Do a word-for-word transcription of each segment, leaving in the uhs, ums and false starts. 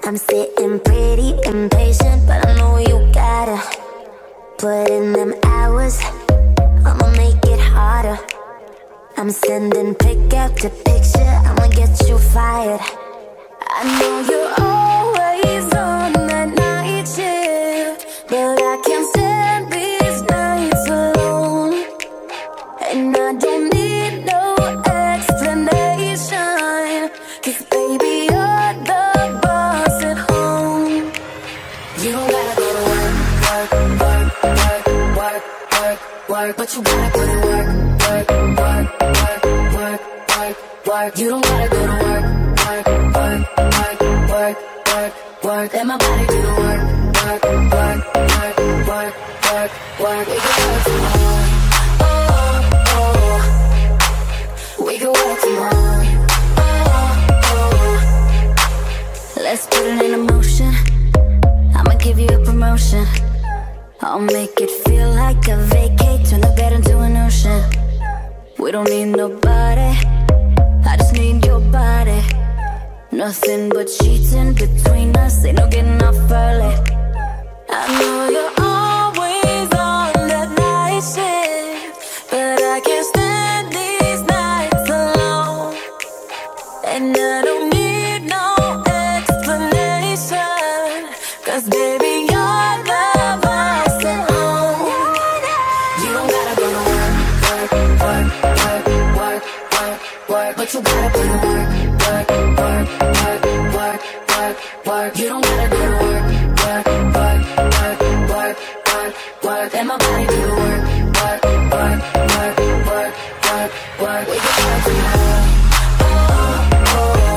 I'm sitting pretty impatient, but I know you gotta put in them hours. I'ma make it harder. I'm sending pick after picture, I'ma get you fired. I know you're always on that night shift, but I can't stand these nights alone. And I don't need no explanation, 'cause baby you're the boss at home. You don't gotta go to work, work, work, work, work, work, work, but you gotta put in work, work, work, work, work, work, work. You don't gotta go to work, work, work, work, work, work, work. Let my body do the work, work, work, work, work, work, work. We can work tomorrow, oh, oh. We can work tomorrow, oh, oh. Let's put it in motion. I'ma give you a promotion. I'll make it feel like a vacate, turn the bed into an ocean. We don't need nobody, I just need your body. Nothing but sheets in between us, ain't no getting off early. I know you're always on that night shift, but I can't stand these nights alone. And I don't need no explanation, 'cause baby you're the boss at home. You don't gotta go to work, work, work, work, work, work, work, but you gotta put in work, work, work, work, work, work, work. You don't gotta go to work, work, work, work, work, work, work. Let my body do the work, work, work, work, work, work, work. We can work tomorrow, oh, oh.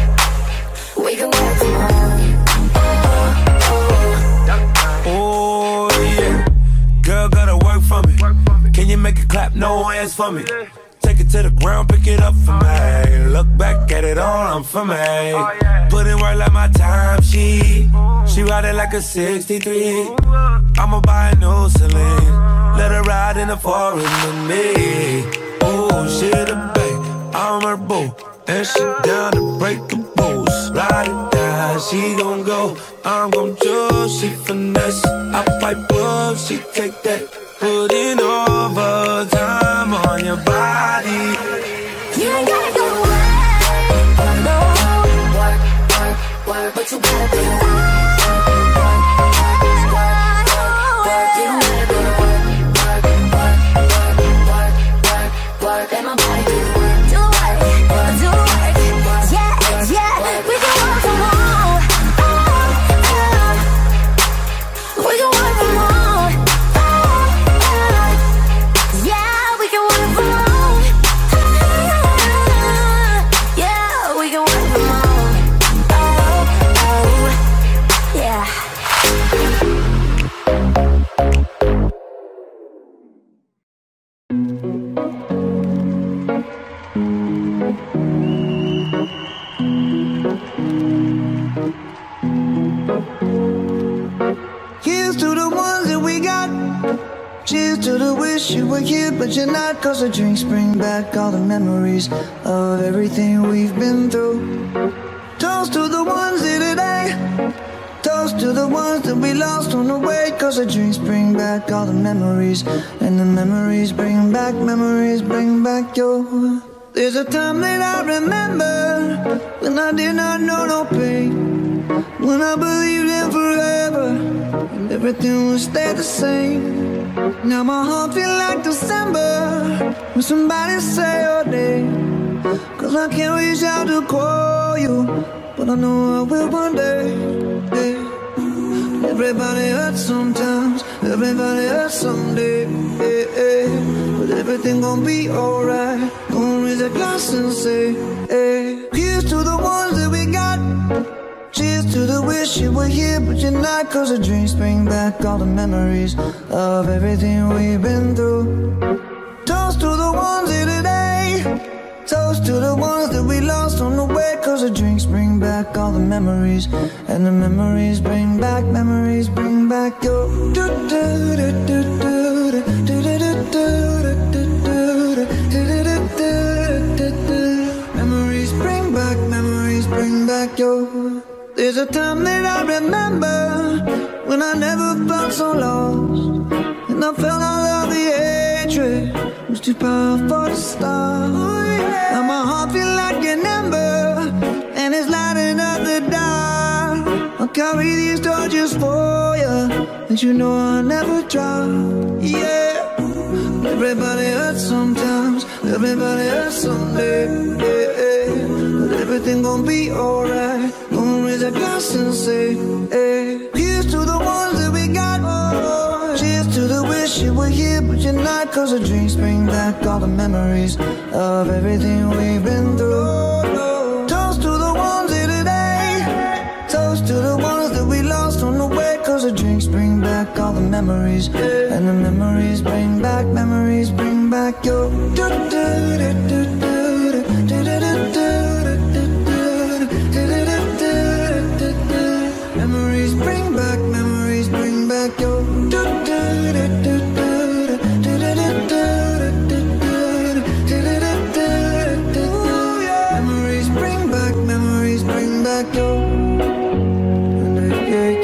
We can work tomorrow, oh, oh. Oh yeah, girl gotta work for me. Can you make it clap? No hands for me. Take it to the ground, pick it up for me. Look back at it all, I'm for me. Put in work like my time, she She ride it like a sixty-three. I'ma buy a new Celine, let her ride in the forest with me. Oh, she the babe, I'm her boo, and she down to break the rules. Ride it down, she gon' go, I'm gon' choose. She finesse, I fight up, she take that. Put in overtime on your body. You ain't gotta go to work, no. Work, work, work, but you gotta be work, work, work, work, work. You don't gotta go to work, work, work, work, work, work, work. Let my body do the work, do work, do work. Yeah, yeah, we can work from home. We can work from home. Yeah, we can work from home. Yeah, we can work from home. Oh, oh, yeah. Here's to the ones that we got. Cheers to the wish you were here but you're not, 'cause the drinks bring back all the memories of everything we've been through. Toast to the ones here today. Toast to the ones that we lost on the way, 'cause the drinks bring back all the memories, and the memories bring back, memories bring back your. There's a time that I remember when I did not know no pain, when I believed in forever and everything would stay the same. Now my heart feel like December when somebody say your name, 'cause I can't reach out to call you, but I know I will one day. Hey. Everybody hurts sometimes, everybody hurts someday. Hey, hey. But everything gon' be alright. Gonna raise a glass and say, hey. Here's to the ones that we got. Cheers to the wish you were here but you're not, 'cause the drinks bring back all the memories of everything we've been through. Toast to the ones here today. Toast to the ones that we lost on the way, 'cause the drinks bring back all the memories, and the memories bring back, memories bring back your. Memories bring back, memories bring back your. There's a time that I remember when I never felt so lost, and I felt all of the hatred was too powerful to stop. Now my heart feel like an ember, and it's lighting up the dark. I'll carry these torches for you, and you know I'll never drop. Yeah, everybody hurts sometimes, everybody hurts someday. Yeah, yeah. But everything gon' be alright. Gonna raise a glass and say, hey, here's to the ones that we got. Oh, cheers to the wish you were here but you're not, 'cause the drinks bring back all the memories of everything we've been through. Toast to the ones here today, toast to the ones that we lost on the way, 'cause the drinks bring back all the memories, and the memories bring back, memories bring back your do do do do do do do do do. Memories bring back, memories bring back your do do do do do do do do do do. Memories bring back, memories bring back your yeah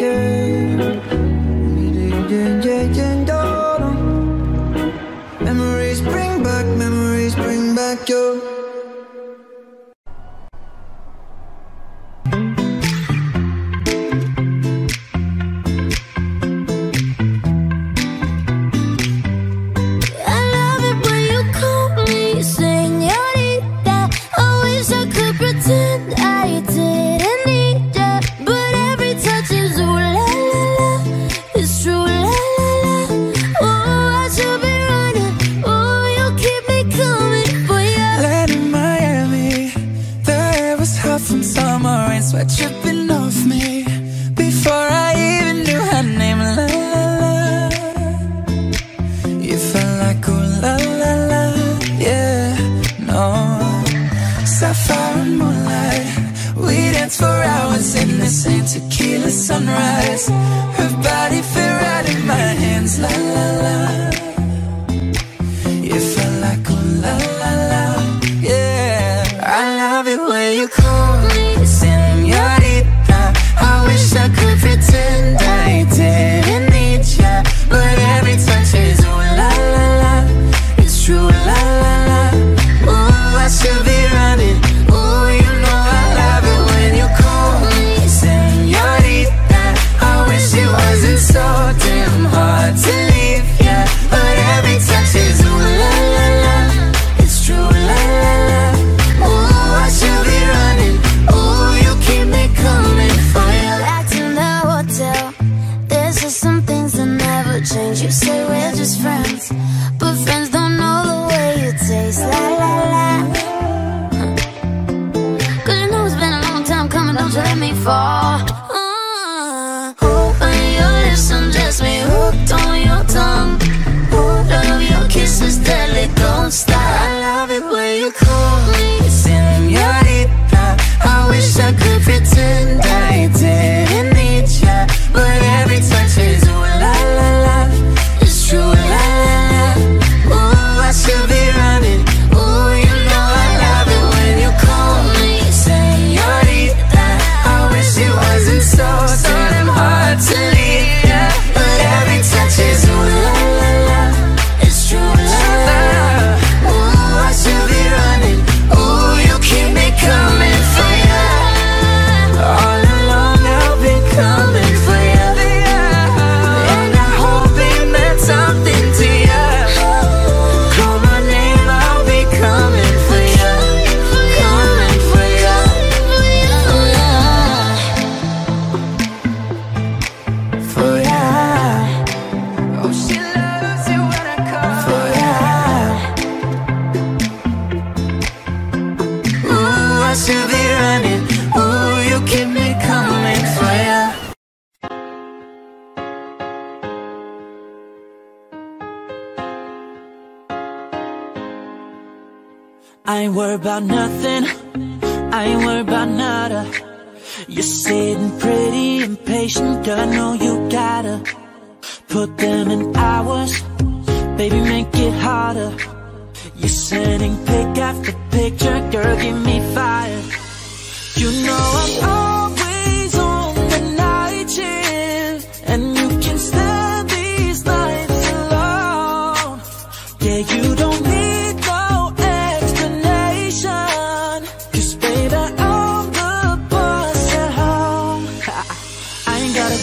yeah yeah yeah. Memories bring back, memories bring back your. Tripping off me before I even knew her name. La la la, you felt like ooh la la la, yeah, no. Sapphire and moonlight, we danced for hours in the same tequila sunrise. Her body fit right in my hands. La la la, you felt like ooh la la la, yeah. I love it when you call me señorita. I wish I could pretend I didn't need ya, but every touch is ooh la la la. It's true la la la. Ooh, I should be running. Ooh, you know I love it when you call me señorita. I wish it wasn't so damn hard to leave ya, but every touch is ooh la la la. It's true la la la. Ooh, I should be running. Ooh, you keep me coming for you. Back in the hotel, there's just some things that never change. You say we're just friends, but friends don't know the way you taste. La la la. Cause you know it's been a long time coming, don't you let me fall. uh, Open your lips and just me hooked on your tongue. Ooh, love your kisses deadly, don't stop. I love it when you call me señorita. I wish I could pretend I didn't need ya, but every touch is ooh la la la. It's true la la la. Ooh, I should be running. Ooh, you know I love it when you call me señorita. I wish it wasn't so so damn hard to leave ya, but every touch is ooh la la la. It's true la la la. Ooh, I should be running. Ooh, you keep me coming for ya. All along I've been coming for ya, and I hope it meant something to ya. Call my name, I'll be coming for ya, coming for ya. For ya. Oh, she loves it when I call for ya. Ooh, I should be running. Ooh, you keep me coming for ya. I ain't worried about nothing, I ain't worried about nada. You're sitting pretty impatient, girl, I know you gotta put them in hours, baby, make it harder. You're sending pic after picture, girl, give me fire. You know I'm always on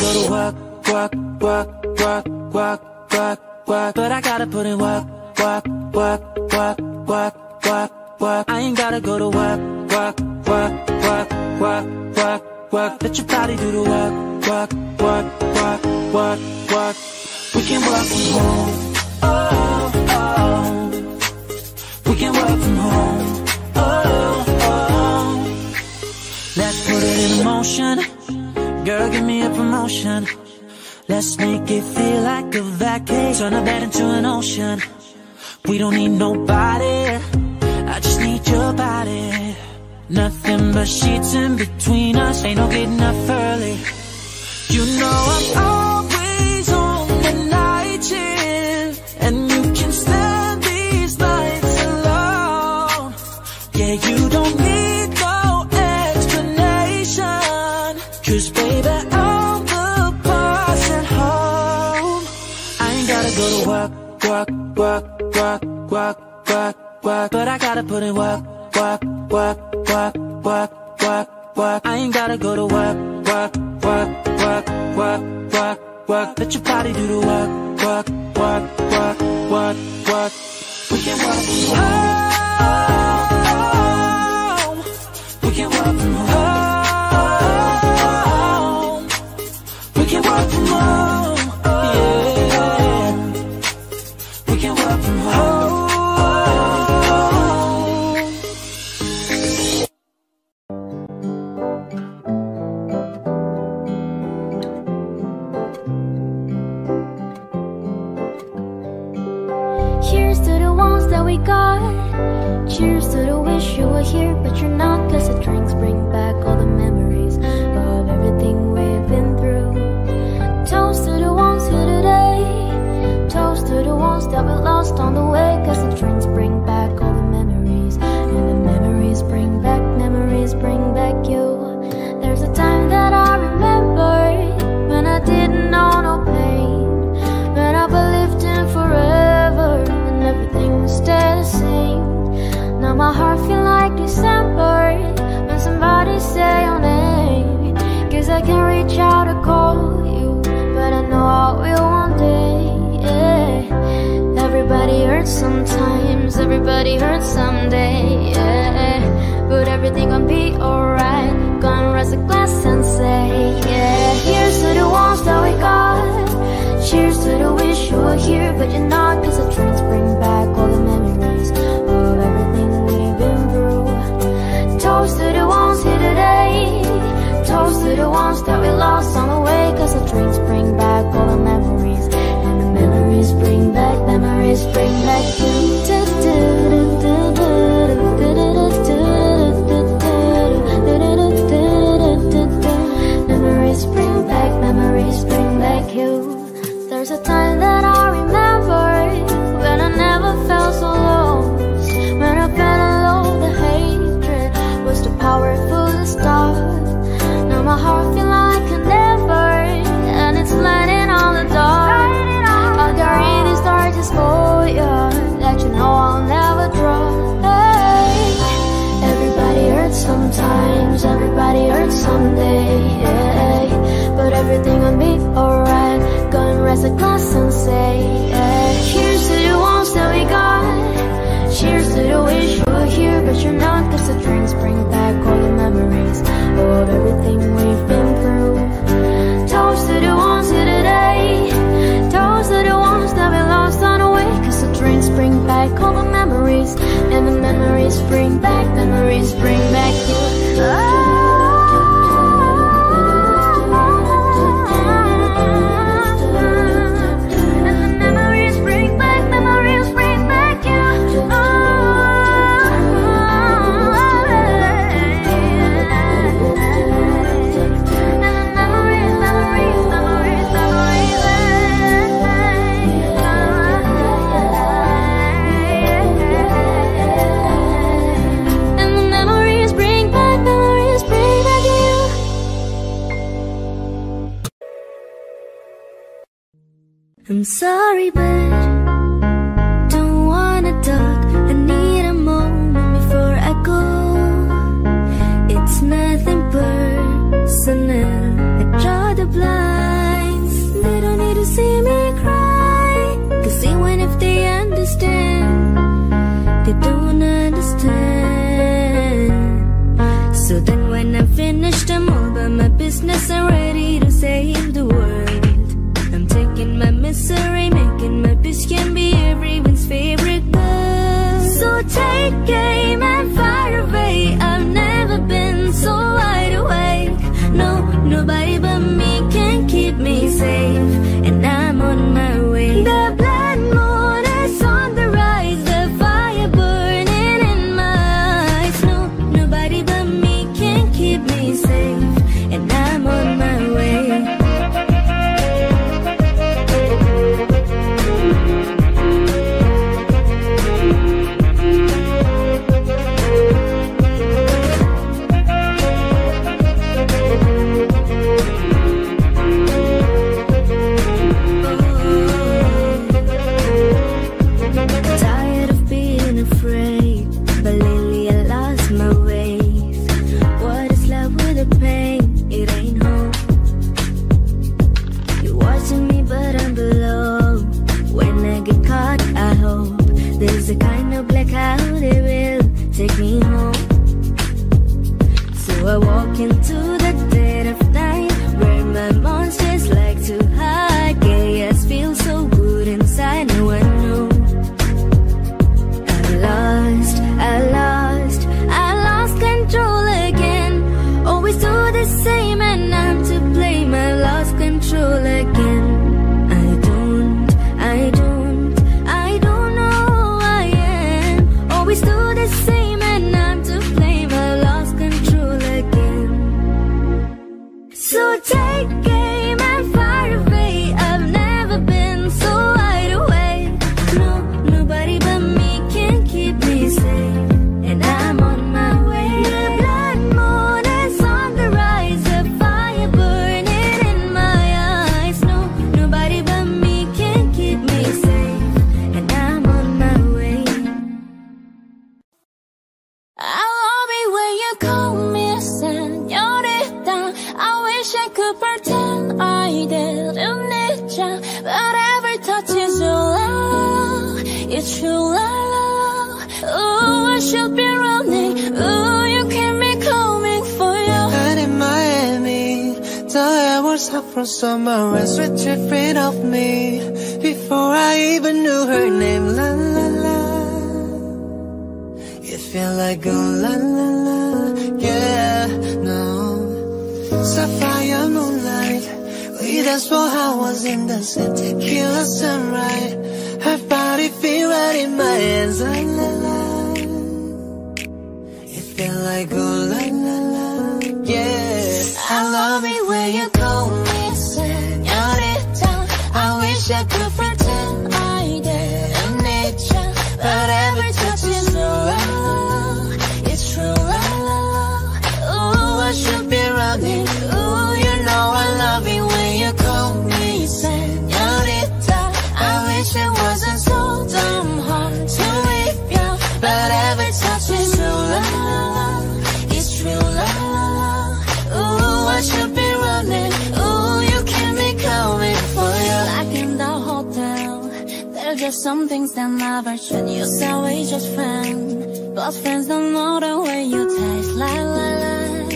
go to work, work, work, work, work, work, work. But I gotta put in work, work, work, work, work, work, work. I ain't gotta go to work, work, work, work, work, work, work. Let your body do the work, work, work, work, work, work. We can work from home, oh, oh. We can work from home, oh, oh. Let's put it in motion. Girl, give me a promotion. Let's make it feel like a vacation. Turn a bed into an ocean. We don't need nobody, I just need your body. Nothing but sheets in between us. Ain't no getting up early. You know I'm always on the night shift, and you can stand these nights alone. Yeah, you don't need no explanation, 'cause baby, I'm the boss at home. I ain't gotta go to work, work, work, work, work, work, work. But I gotta put in work, work, work, work, work, work, work. I ain't gotta go to work, work, work, work, work, work, work. Let your body do the work, work, work, work, work, work. We can work from home. We can work from home. We can work from home. Yeah. We can work from home. Cheers to the ones that we got. Cheers to the wish you were here, but you're not. 'Cause the drinks bring back all the memories of everything we've been through. Toast to the ones here today. Toast to the ones that we lost on the way. 'Cause the drinks bring back all the memories, and the memories bring back, memories bring back you. There's a time that I remember when I didn't know no pain, when I believed in forever and everything would stay the same. Now my heart feel like December when somebody say your name. 'Cause I can reach out to call you, but I know I will one day, yeah. Everybody hurts sometimes, everybody hurts someday, yeah. But everything gon' be alright. Gonna raise a glass and say, yeah. Here's to the ones that we got. Cheers to the wish you were here, but you're not. 'Cause the drinks bring back all the memories of everything we've been through. Toast to the ones here today. Toast to the ones that we lost on the way. 'Cause the drinks bring back all the memories, and the memories bring back, memories bring back you. Memories bring back, memories bring back you. There's a time that I remember when I never felt so lost. When I felt alone, the hatred was too powerful to stop. Now my heart feel like a never, and it's lighting on the dark. I'll carry these torches for you, that you know I'll never drop. Hey, everybody hurts sometimes, everybody hurts someday, yeah. But everything will be alright. Gonna raise a glass and say, yeah. Cheers to the ones that we got. Cheers to the wish you were here, but you're not. 'Cause the drinks bring back all the memories of everything we've been through. Toast to the ones here today. Toast to the ones that we lost on the way. 'Cause the drinks bring back all the memories, and the memories bring back, memories bring back you. Oh. I'm sorry, but don't wanna talk. I need a moment before I go. It's nothing personal, I draw the blood. 'cause I'm ready to save the world. I'm taking my misery, making my bitch can be everyone's favorite girl. So take aim and fire away. I've never been so wide awake. No, nobody but me can keep me safe, and I'm on my way. The blood moon is on the rise, the fire burning in my eyes. No, nobody but me can keep me safe, and I'm on my way. Tired of being afraid, but lately I lost my ways. What is love with the pain? It ain't hope. You're watching me but I'm below. When I get caught, I hope there's a kind of blackout that will take me home. So I walk into the dead of night, where my monsters like to hide. Chaos feels so good inside, no one knows. I lost, I lost, I lost control again. Always do the same and I'm to blame. I lost control again. I don't, I don't, I don't know who I am. Always do the same and I'm to blame. I lost control again. So take aim and fire away. I've never been so wide awake. No, nobody but me can keep me safe, and I'm on my way. The blood moon is on the rise, the fire burning in my eyes. No, nobody but me can keep me safe, and I'm on my way. I love it when you call me a señorita. I wish I could pretend I didn't need ya, but every touch is your love. It's your love. Oh, I should be running. Oh, you keep me coming for you. And in Miami, the air was hot from summer and sweat dripping off me before I even knew her name. La la la. It felt like oh la la la. Yeah, no. Sapphire moonlight, we danced for hours in the same tequila sunrise. Her body feel right in my hands. La la la. It felt like oh la la la. Yeah, I love it when you call me señorita. I wish I could pretend I didn't need ya, but every touch is your love. It's true love. Oh, I should be running. Oh, you know I love it when you call me señorita. I wish it wasn't so damn hard to leave ya, but every touch is true love. It's true love. Oh, I should be running. Oh, you keep me coming for you. Like in the hotel, there's just some things that never change. You say we just friends, but friends don't know the way you taste. La la la.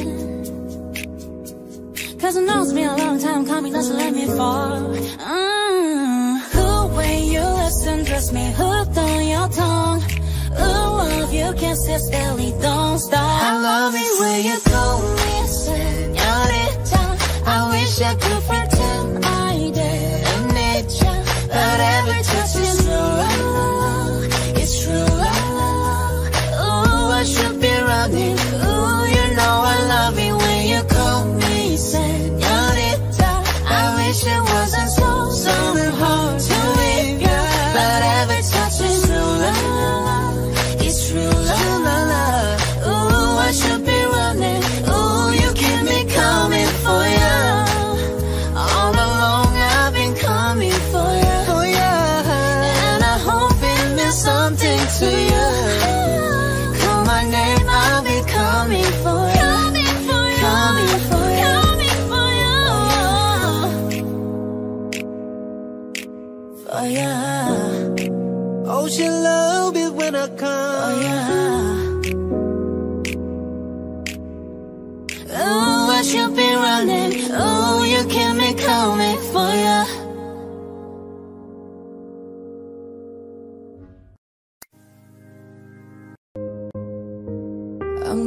Cause it knows me a long time coming, doesn't let me fall. Mm. The way you listen, trust me, hooked on your tongue. Ooh, love you can't sit still, it don't stop. I love it when you call me señorita. I wish I could pretend I didn't need ya, but every touch is your love. It's true love. Oh, I should be running. Ooh, you know I love it when you call me señorita. I wish it wasn't so, so hard to leave ya, but every touch is true love. It's true love. Ooh, I should be running. Ooh, you keep me coming for ya. All along I've been coming for ya. Oh yeah. And I hope it means something to you. Call my name, I'll be coming for ya. Coming for ya. Coming for ya. Coming for ya. For ya. Oh, she love it when I come. Oh yeah. Ooh, I should be running. Ooh,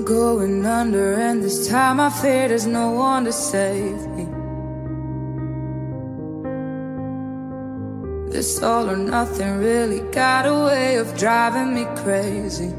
going under, and this time I fear there's no one to save me. This all or nothing really got a way of driving me crazy.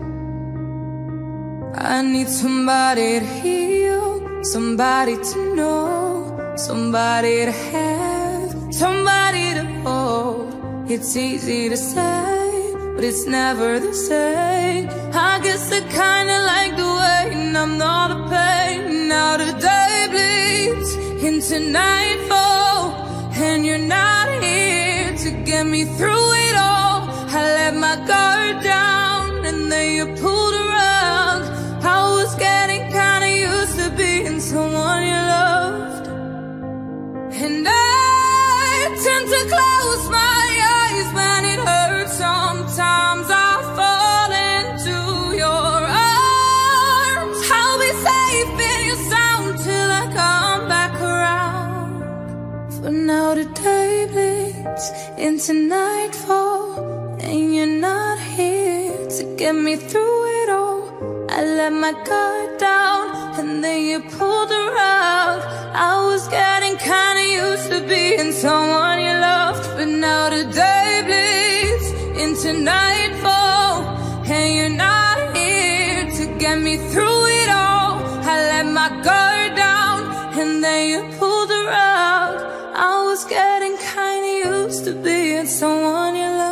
I need somebody to heal, somebody to know, somebody to have, somebody to hold. It's easy to say, but it's never the same. I guess I kinda like the way I'm not a pain. Now the day bleeds into nightfall, and you're not here to get me through it all. I let my guard down, and then you pulled around. I was getting kinda used to being someone you loved, and I tend to close my eyes when it hurts. Sometimes I fall into your arms. I'll be safe in your sound till I come back around. For now the day bleeds into nightfall, and you're not here to get me through it all. I let my guard down, and then you pulled around. I was getting kinda used to being someone you loved, but now the day bleeds into nightfall, and you're not here to get me through it all. I let my guard down, and then you pulled around. I was getting kinda used to being someone you loved.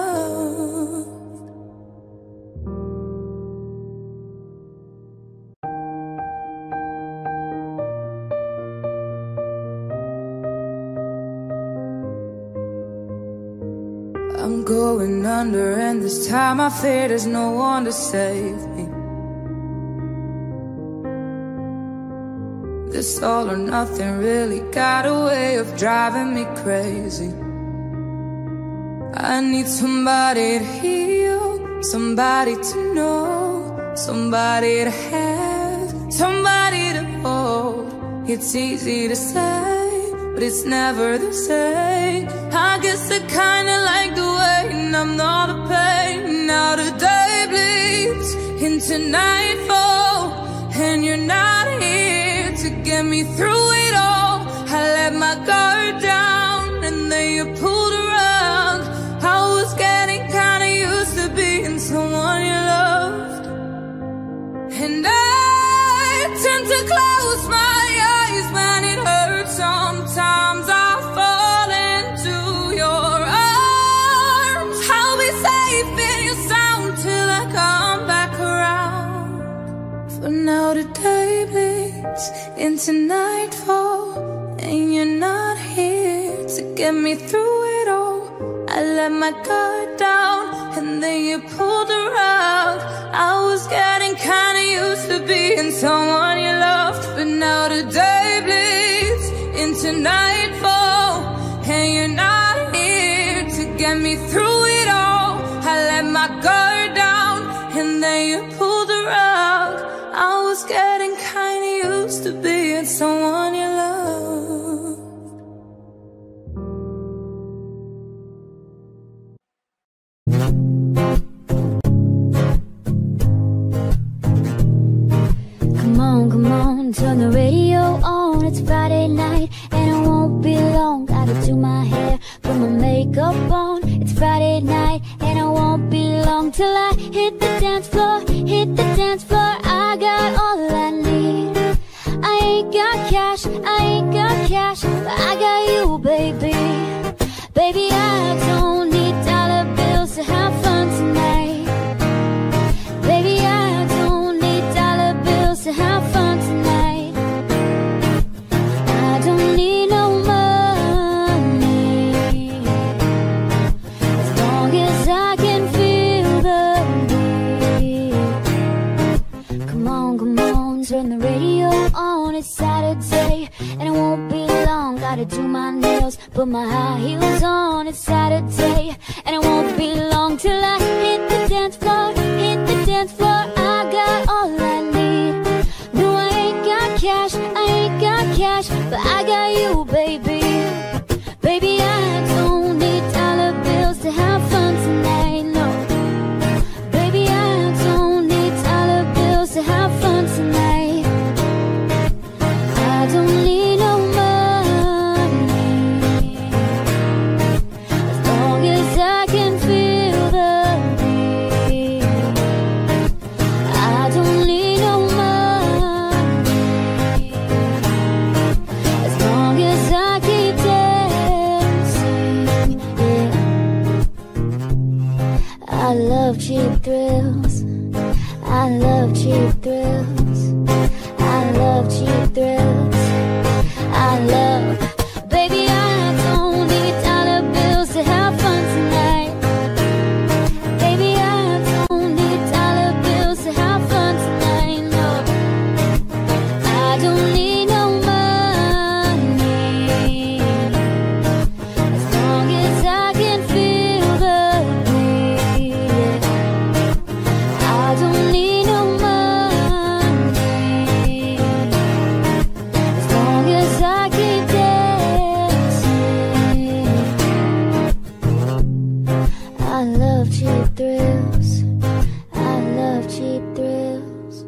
I'm going under, and this time I fear there's no one to save me. This all or nothing really got a way of driving me crazy. I need somebody to heal, somebody to know, somebody to have, somebody to hold. It's easy to say, but it's never the same. I guess I kinda like the way I'm not a pain. Now the day bleeds into nightfall, and you're not here to get me through it all. I let my guard down, and then you pulled around. I was getting kinda used to being someone you loved, and I tend to close my eyes when it hurts. Sometimes I fall into your arms. I'll be safe in your sound till I come back around. For now the day bleeds into nightfall, and you're not here to get me through it all. I let my guard down, and then you pulled around. I was getting kinda used to being someone you loved, but now the day bleeds into nightfall, and you're not here to get me through it all. I let my guard down, and then you pulled around. I was getting kinda used to being someone you loved. Come on, come on, turn the radio on. It's Friday night, and it won't be long. Gotta do my hair, put my makeup on. It's Friday night, and it won't be long till I hit the dance floor, hit the dance floor. I got all I need. I ain't got cash, I ain't got cash, but I got you, baby. Baby, I don't need dollar bills to have fun tonight. Baby, I don't need dollar bills to have fun tonight. I don't need no money, as long as I can feel the beat. Come on, come on, turn the radio on. It's Saturday, and it won't be long. Gotta do my nails, put my high heels on. It's Saturday, and it won't be long till I hit the dance floor, hit the dance floor. I got all I need. No, I ain't got cash, I ain't got cash, but I got you, baby. Baby, I don't need dollar bills to have fun tonight, no. Baby, I don't need dollar bills to have fun tonight. thrills. I love cheap thrills. I love cheap thrills. I love, baby, I don't need dollar bills to have fun tonight. Baby, I don't need dollar bills to have fun tonight. No, I don't need no money as long as I can feel the beat. I don't need no money as long as I keep dancing. I love cheap thrills. I love cheap thrills.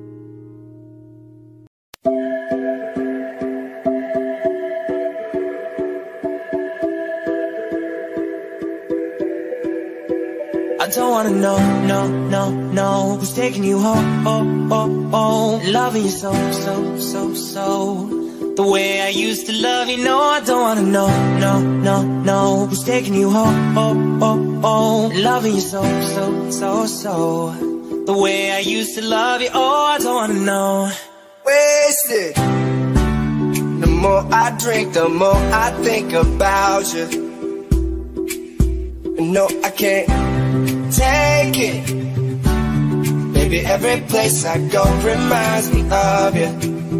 I don't wanna know, no, no, no, who's taking you home, oh, oh, oh, loving you so, so, so, so, the way I used to love you. No, I don't wanna know, no, no, no, who's taking you home, oh, oh, oh, loving you so, so, so, so, the way I used to love you. Oh, I don't wanna know. Wasted. The more I drink, the more I think about you. No, I can't take it. Baby, every place I go reminds me of you.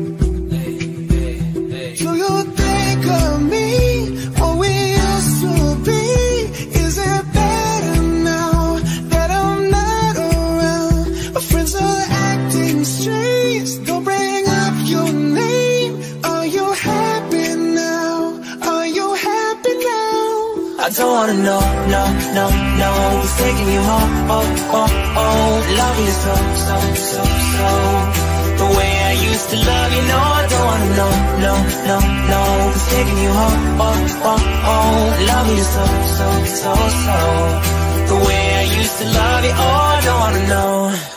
Do you think of me, what we used to be? Is it better now that I'm not around? My friends are acting strange, don't bring up your name. Are you happy now? Are you happy now? I don't wanna know, no, no, no, who's taking you home, oh, oh, oh, loving you so, so, so, so, the way I used to love you. No, I don't wanna know, no, no, no, who's taking you home, oh, oh, oh, loving you so, so, so, so, the way I used to love you. Oh, I don't wanna know.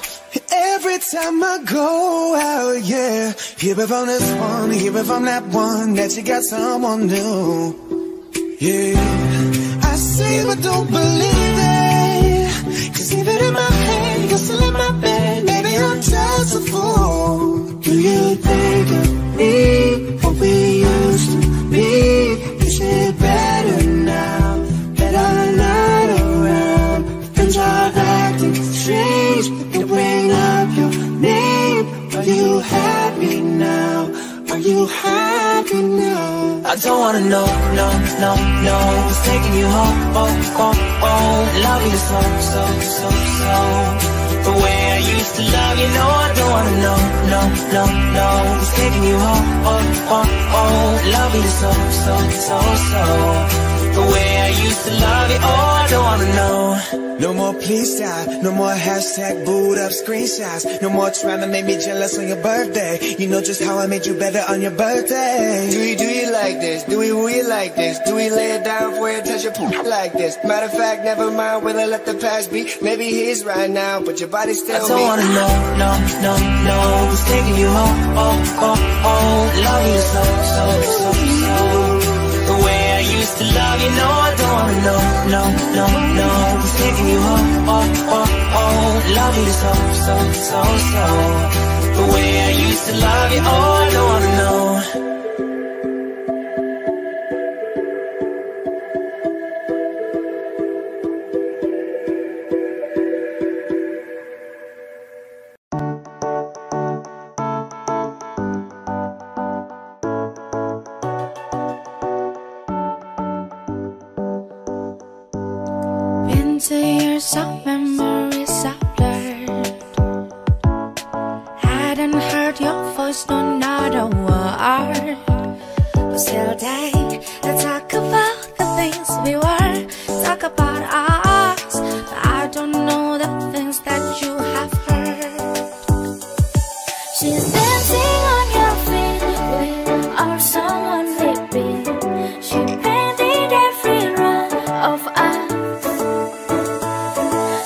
Every time I go out, yeah, hear it from this one, hear it from that one, that you got someone new, yeah. I see but don't believe it, 'cause even in my head, you're still in my bed. Maybe I'm just a fool. Do you think of me, what we used to be? Is it better now that I'm not around? Friends are acting strange, they bring up your name. Are you happy now? Are you happy now? I don't wanna know, no, no, no, who's taking you home, oh, oh, oh, loving you so, so, so, so, the way I used to love you. No, I don't wanna know, no, no, no, who's taking you home, oh, oh, oh, loving you so, so, so, so, the way I used to love you. Oh, I don't wanna know. No more please stop, no more hashtag booed up screenshots. No more trying to make me jealous on your birthday. You know just how I made you better on your birthday. Do we do you like this? Do we will you like this? Do we lay it down for you and touch your poop like this? Matter of fact, never mind, will I let the past be? Maybe he's right now, but your body's still me. I don't me. wanna know, no, no, no, who's taking you home, oh, oh, oh, loving you so, so, so, so, the way I used to love you. No, I don't wanna know, no, no, no, who's taking you home, oh, oh, oh, loving you so, so, so, so, the way I used to love you. Oh, I don't wanna know. Into years of memories I blurred. Hadn't heard your voice, no, not a word. But still day, let's talk about the things we were. Talk about us, but I don't know the things that you have heard. She's dancing on your feet with our someone living. She painted every row of us.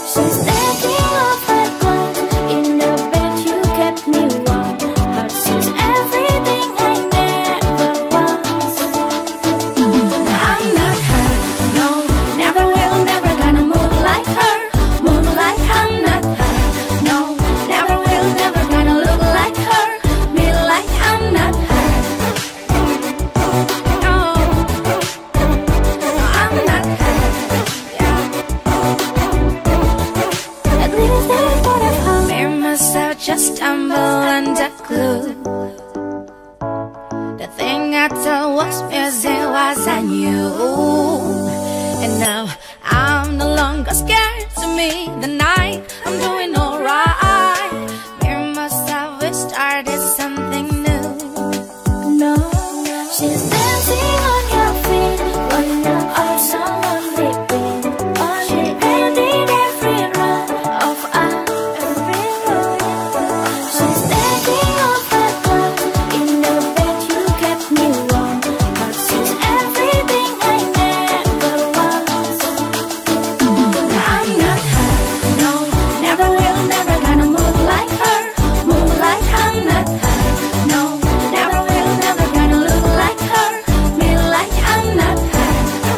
as it was I knew. And now I'm no longer scared to meet the night. I'm doing alright. We must have started something new. No, she's dancing on your feet when you are someone repeat. She ended every run of our every road. She's taking off her clothes in the bed you kept me warm. But she's everything I never was. I'm not her, no, never will, never gonna move like her. Move like I'm not her, no, never will, never gonna look like her. Me like I'm not her,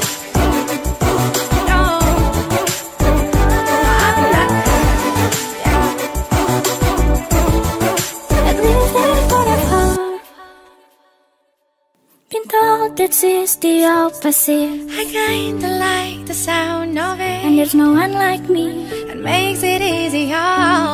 no, I'm not her. At least that's what I've heard. Been told that she's the opposite, I kinda like the sound of it, and there's no one like me. it makes it easier.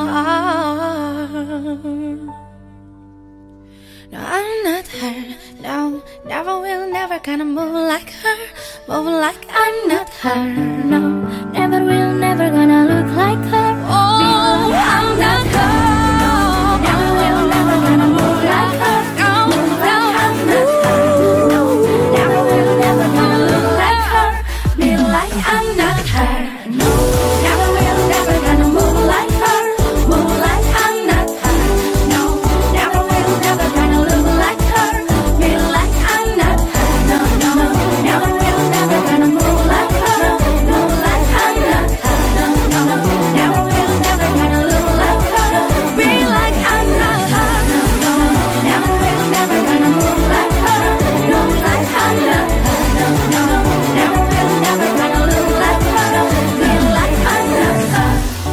No, I'm not her, no, never will, never gonna move like her. Move like I'm not her, No, never will, never gonna look like her. oh, I'm not her. Never will, never gonna move like her. No, no, I'm not her. No, never will, never gonna look like her. Be like I'm not her. No, never will, never gonna move like her. Move like I'm not her. No, never will, never gonna look like her. Be like I'm not her. No, no, never will, never gonna move like her. Move like I'm not her. No, no, never will, never gonna look like her. Be like I'm not her. No, no, never will, never gonna move like her. Move like I'm not her. No, no, never will, never gonna look like her. Be like I'm not her.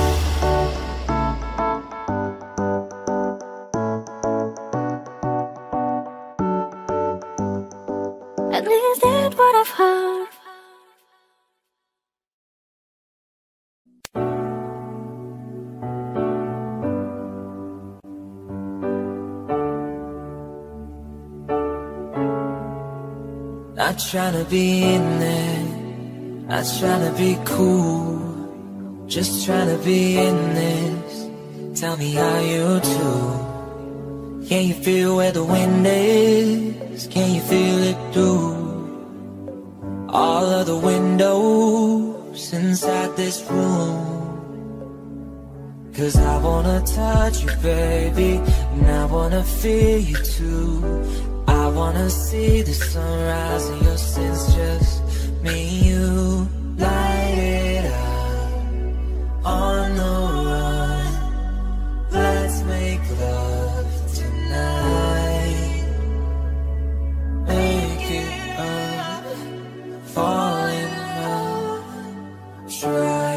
At least that's what I've heard. Not trying to be in there, not trying to be cool, just trying to be in this. Tell me how you do. Can you feel where the wind is? Can you feel it through all of the windows inside this room? Cause I wanna touch you, baby, and I wanna feel you too. I wanna see the sunrise and your sins, just me and you. Light it up on the run. Let's make love tonight. Make it up, fall in love, try.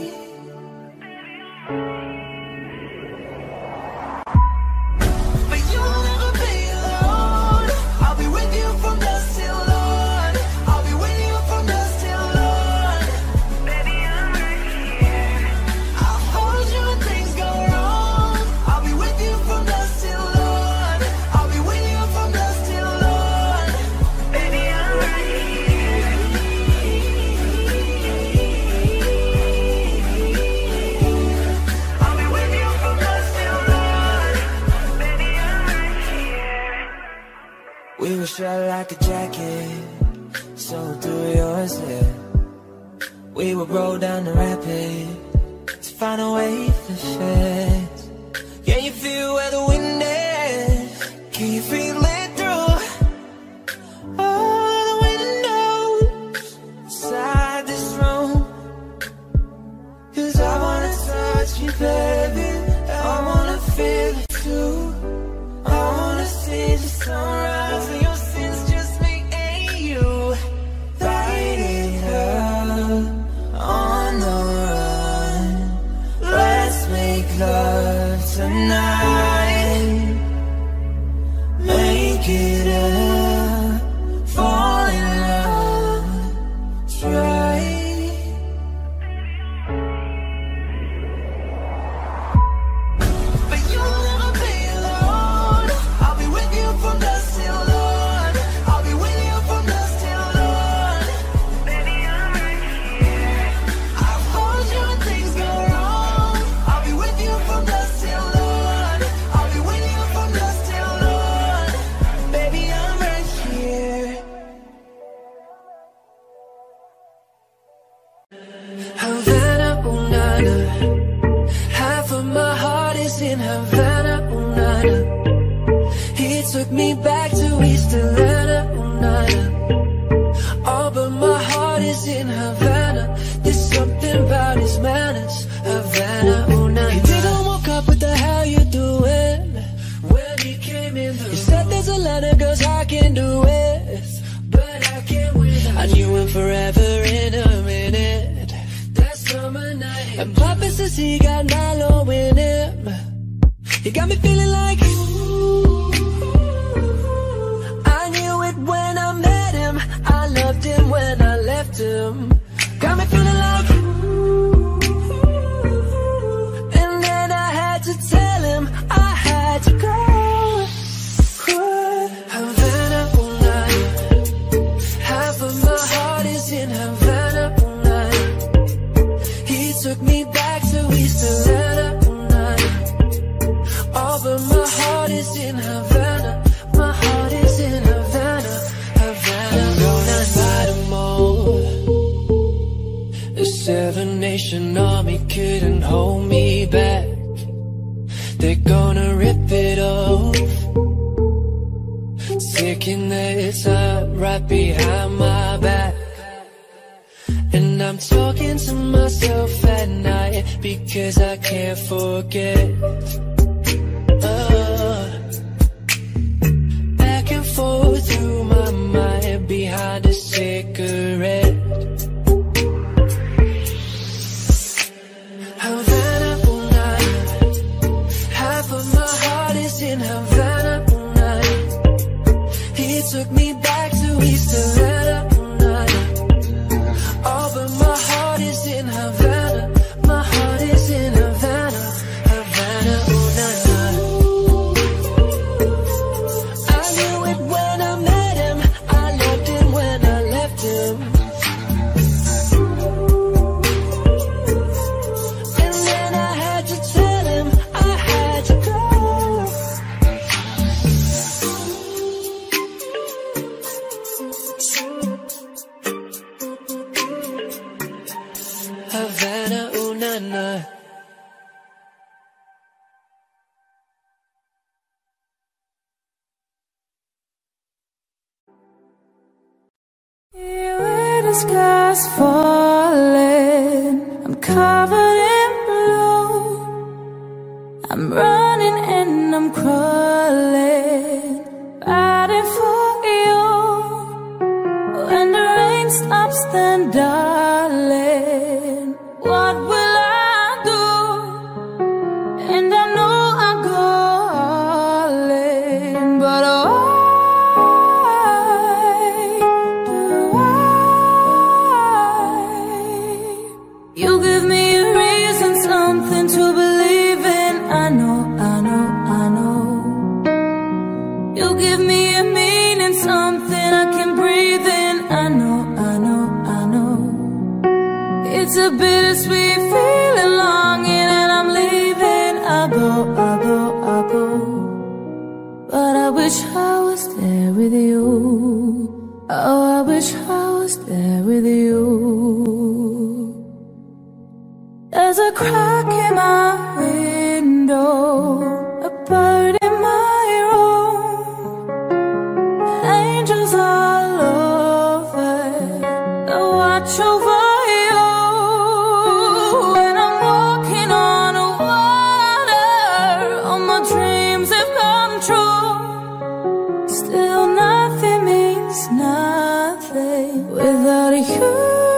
But you'll never be alone. I'll be with you from dusk till dawn. I'll be with you from dusk till dawn. Baby, I'm right here. I'll hold you when things go wrong. I'll be with you from dusk till dawn. I'll be with you from dusk till dawn. Baby, I'm right here. I'll be with you from dusk till dawn. Baby, I'm right here. We were shot like a jacket, so do yours, yeah. We would roll down the rapid to find a way for fast. Can you feel where the wind is? Can you feel it through all the windows inside this room? Cause I wanna touch you, baby, I wanna feel it too. I wanna see the sunrise and your sins, just me and you. Light it up on the run. Let's make love tonight. Make forever in a minute. That summer night. And Papa says he got Nilo in him. He got me feeling like ooh. I knew it when I met him. I loved him when I left him. Got me feeling like ooh. And then I had to tell him I had to go. Havana all night. Half of my heart is in Havana all night. He took me back to East Atlanta all night. Oh, but my heart is in Havana. My heart is in Havana. Havana all night by the mall. The Seven Nation Army couldn't hold me back. They're gonna rip it off. Taking their time right behind my back. And I'm talking to myself at night because I can't forget. uh, Back and forth through my mind behind a cigarette. Havana all night. Half of my heart is in Havana all night. He took me back to East Atlanta all night. Oh, but my heart is in Havana. My heart is in Havana. Havana all night. I knew it when I met him. I loved him when I left him. And then I had to tell him I had to go. Havana, ooh, na, na. Where the sky's falling, I'm covered in blue. I'm running and I'm crawling, fighting for you. When the rain stops, then darling, what will I do? And I know I go all in, but why do I? You give me a reason, something to believe in. I know, I know, I know. You give me a meaning, something I can breathe in. I know, I know, I know. It's a bittersweet feeling, longing, and I'm leaving. I go, I go, I go. But I wish I was there with you. Oh, I wish I was there with you. There's a crack in my window, a bird in my room, angels all over, they watch over you. When I'm walking on the water, all my dreams have come true. Still nothing means nothing without you.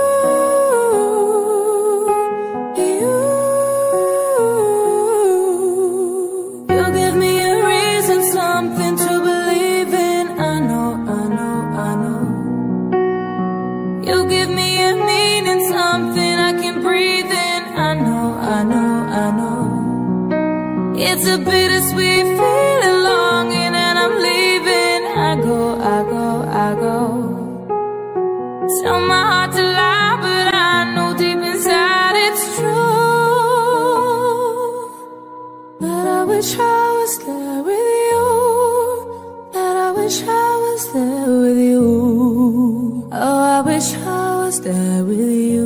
It's a bittersweet feeling, longing, and I'm leaving. I go, I go, I go. Tell my heart to lie, but I know deep inside it's true. But I wish I was there with you. That I wish I was there with you. Oh, I wish I was there with you.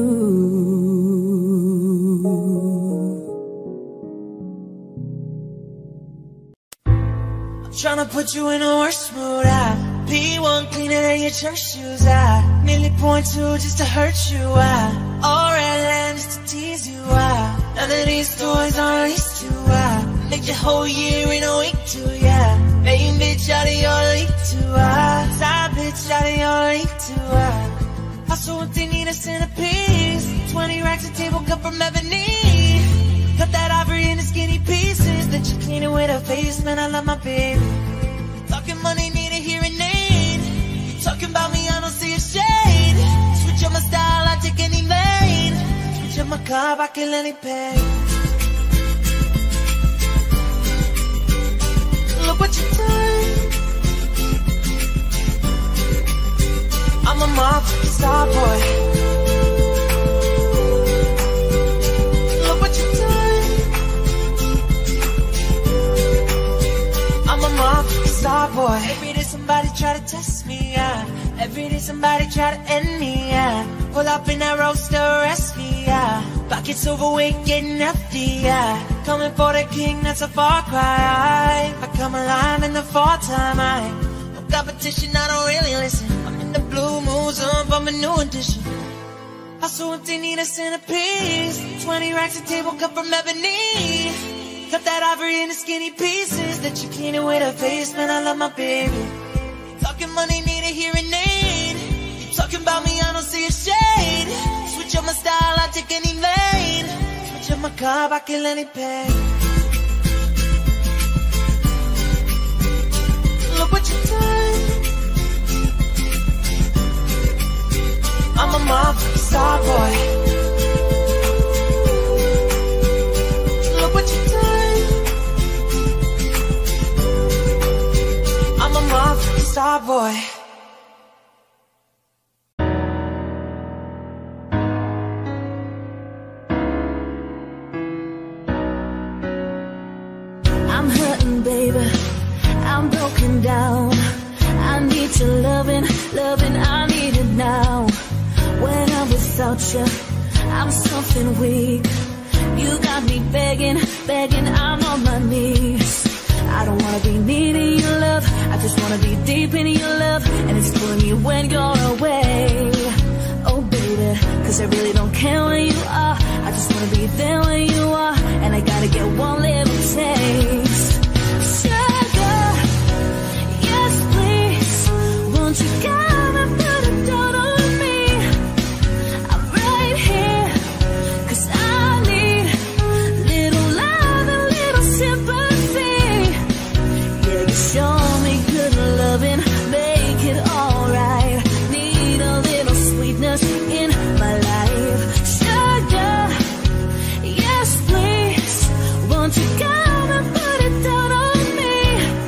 Tryna put you in a worse mood. I be one cleaner than your church shoes. I nearly point two just to hurt you. I all red land just to tease you. I none of these toys are leased to. I make your whole year in a week too. Yeah, main bitch out of your league too. I side bitch out of your league too. I so empty, need a centerpiece. Twenty racks a table cut from ebony. Got that ivory in the skinny pieces. Then she clean it with her face, man, I love my baby. Talking money, need a hearing aid. Talking about me, I don't see a shade. Switch up my style, I take any lane. Switch up my car, I kill any pay. Look what you done. I'm a motherfucking star boy. Look what you done. I'm a motherfucking star boy. Every day somebody try to test me, yeah. Every day somebody try to end me, yeah. Pull up in that roadster, arrest me, yeah. Pockets overweight, getting hefty, yeah. Coming for the king, that's a far cry. I come alive in the fall time, I no competition, I don't really listen. I'm in the blue moon zone, I'm a new edition. I so empty, need a centerpiece. Twenty racks a table cut from ebony. Cut that ivory into skinny pieces. Then she clean it with her face, man, I love my baby. Talking money, need a hearing aid. You talking about me, I don't see a shade. Switch up my style, I take any lane. Switch up my car, I kill any pay. Look what you done. I'm a motherfucking star boy. Look what you done. I'm a motherfucking star boy. I'm hurting, baby. I'm broken down. I need your loving, loving, I need it now. When I'm without you, I'm something weak. You got me begging, begging, I'm on my knees. I don't wanna be needing your love, I just wanna be deep in your love. And it's pulling me when you're away. Oh baby, cause I really don't care where you are. I just wanna be there when you are. And I gotta get one little taste. Sugar, yes please, won't you come and put a down on me? I'm right here, cause I need little love and little sympathy. Yeah, you show me good loving, make it alright. Need a little sweetness in my life. Sugar, yes please, won't you come and put it down on me?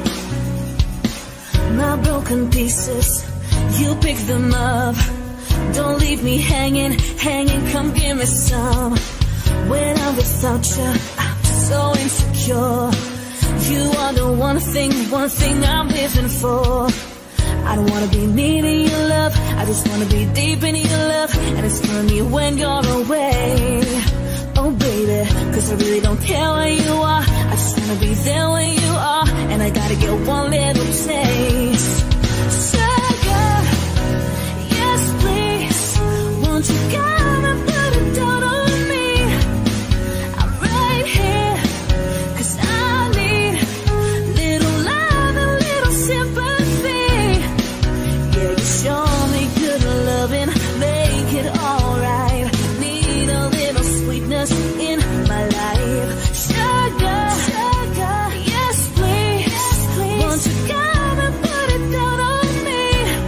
My broken pieces, you pick them up. Don't leave me hanging, hanging, come give me some. When I'm without you, I'm so insecure. You are the one thing, one thing I'm living for. I don't wanna be needing your love, I just wanna be deep in your love. And it's killing me when you're away. Oh baby, cause I really don't care where you are. I just wanna be there when you are. And I gotta get one little taste. Sugar, yes please, won't you come and put it down on me? I'm right here, cause I need little love and little sympathy. Yeah, you show me good loving, make it alright. Need a little sweetness in my life. Sugar, sugar, yes please, yes, please. Won't you come and put it down on me?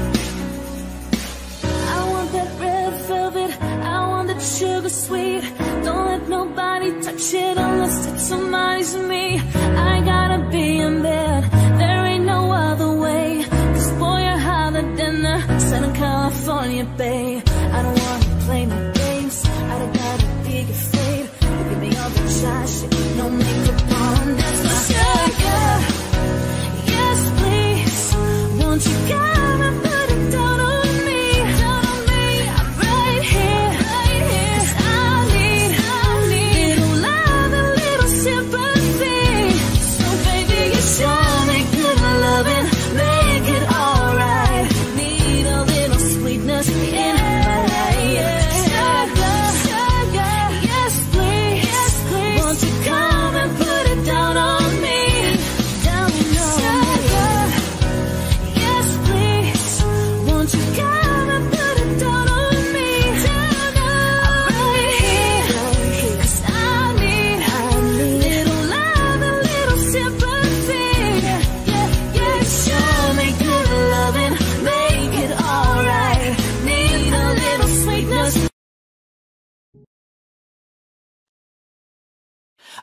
I want that red velvet, I want that sugar sweet. Don't let nobody touch it unless it's somebody's me. I gotta be in bed, there ain't no other way. Cause boy, you're hotter than the Southern California Bay. I don't wanna play no games, I don't gotta be afraid. You give me all the shy shit, no makeup on, that's my sugar. Yes please, won't you come and put it down on me? Down on me, I'm right here, right here. Cause I need, I need little love and little sympathy. So baby, you show me good loving, make it alright. Need a little sweetness in my life. Sugar, sugar, yes please, yes please. Won't you come and put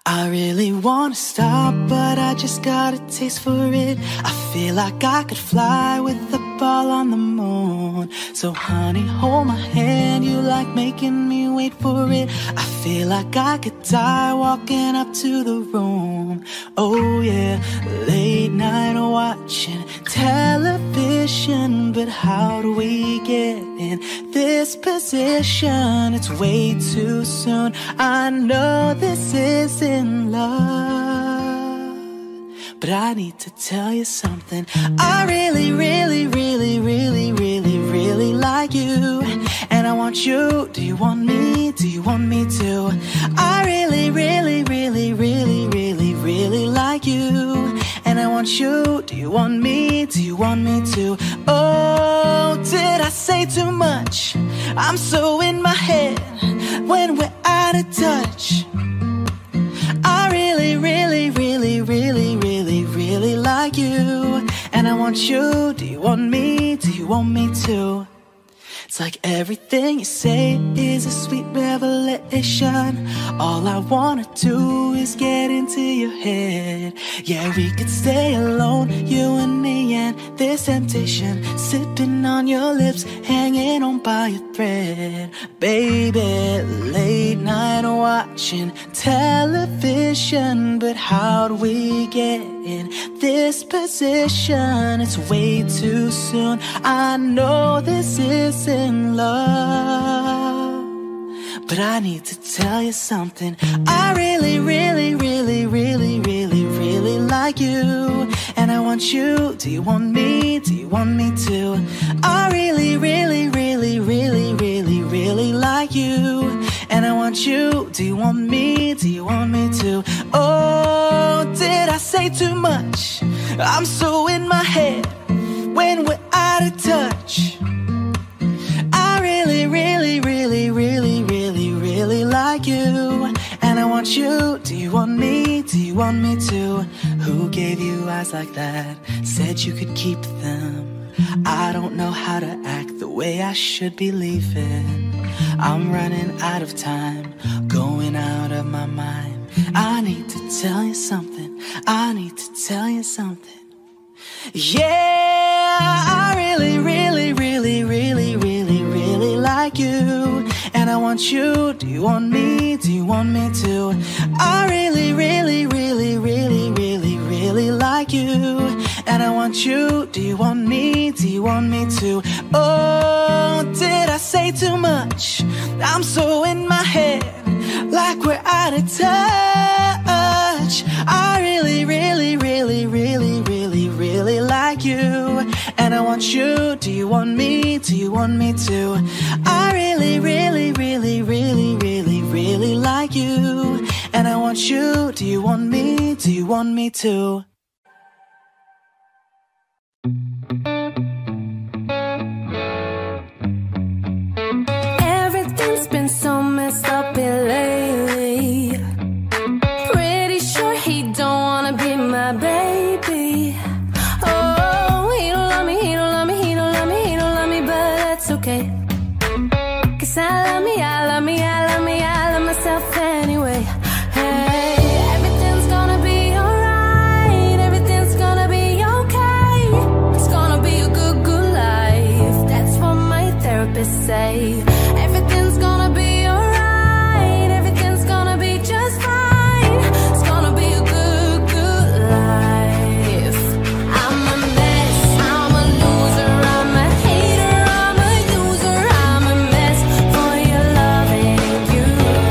I really wanna stop, but I just got a taste for it. I feel like I could fly with the ball on the moon. So honey, hold my hand, you like making me wait for it. I feel like I could die walking up to the room. Oh yeah, late night watching television, but how do we get in this position? It's way too soon. I know this isn't love, but I need to tell you something. I really, really, really, really, really, really like you, and I want you. Do you want me? Do you want me to? I really, really, really, really, really, really like you, and I want you. Do you want me? Do you want me to? Oh, did I say too much? I'm so in my head when we're out of touch. I really, really, really, really, really, really like you, and I want you. Do you want me? Do you want me to? It's like everything you say is a sweet revelation. All I wanna do is get into your head. Yeah, we could stay alone, you and me and this temptation, sipping on your lips, hanging on by a thread. Baby, late night watching television, but how do we get in this position? It's way too soon. I know this isn't love, but I need to tell you something. I really, really, really, really, really, really like you, and I want you. Do you want me? Do you want me to? I really, really, really, really, really, really like you, and I want you. Do you want me? Do you want me to? Oh, did I say too much? I'm so in my head when we're out of touch. I really, really, really, really, really, really like you, and I want you. Do you want me? Do you want me to? Who gave you eyes like that? Said you could keep them. I don't know how to act the way I should be leaving. I'm running out of time, going out of my mind. I need to tell you something. I need to tell you something. Yeah, I really, really, really, really, really, really like you, and I want you. Do you want me? Do you want me to? I really, really, really, really, really, really like you, and I want you. Do you want me? Do you want me to? Oh, did I say too much? I'm so in my head like we're out of touch. I really, really, really, really, really, really like you, and I want you. Do you want me? Do you want me to? I really, really, really, really, really, really like you, and I want you. Do you want me? Do you want me to? Everything's been so messed up here lately. Pretty sure he don't wanna be my baby. Oh, he don't love me, he don't love me, he don't love me, he don't love me, but that's okay. Cause I love me, I love me, I love me, I love myself anyway. Hey, everything's gonna be alright, everything's gonna be okay. It's gonna be a good, good life. That's what my therapist say. Everything's gonna be alright, everything's gonna be just fine. It's gonna be a good, good life. I'm a mess, I'm a loser, I'm a hater, I'm a user, I'm a mess for your loving you.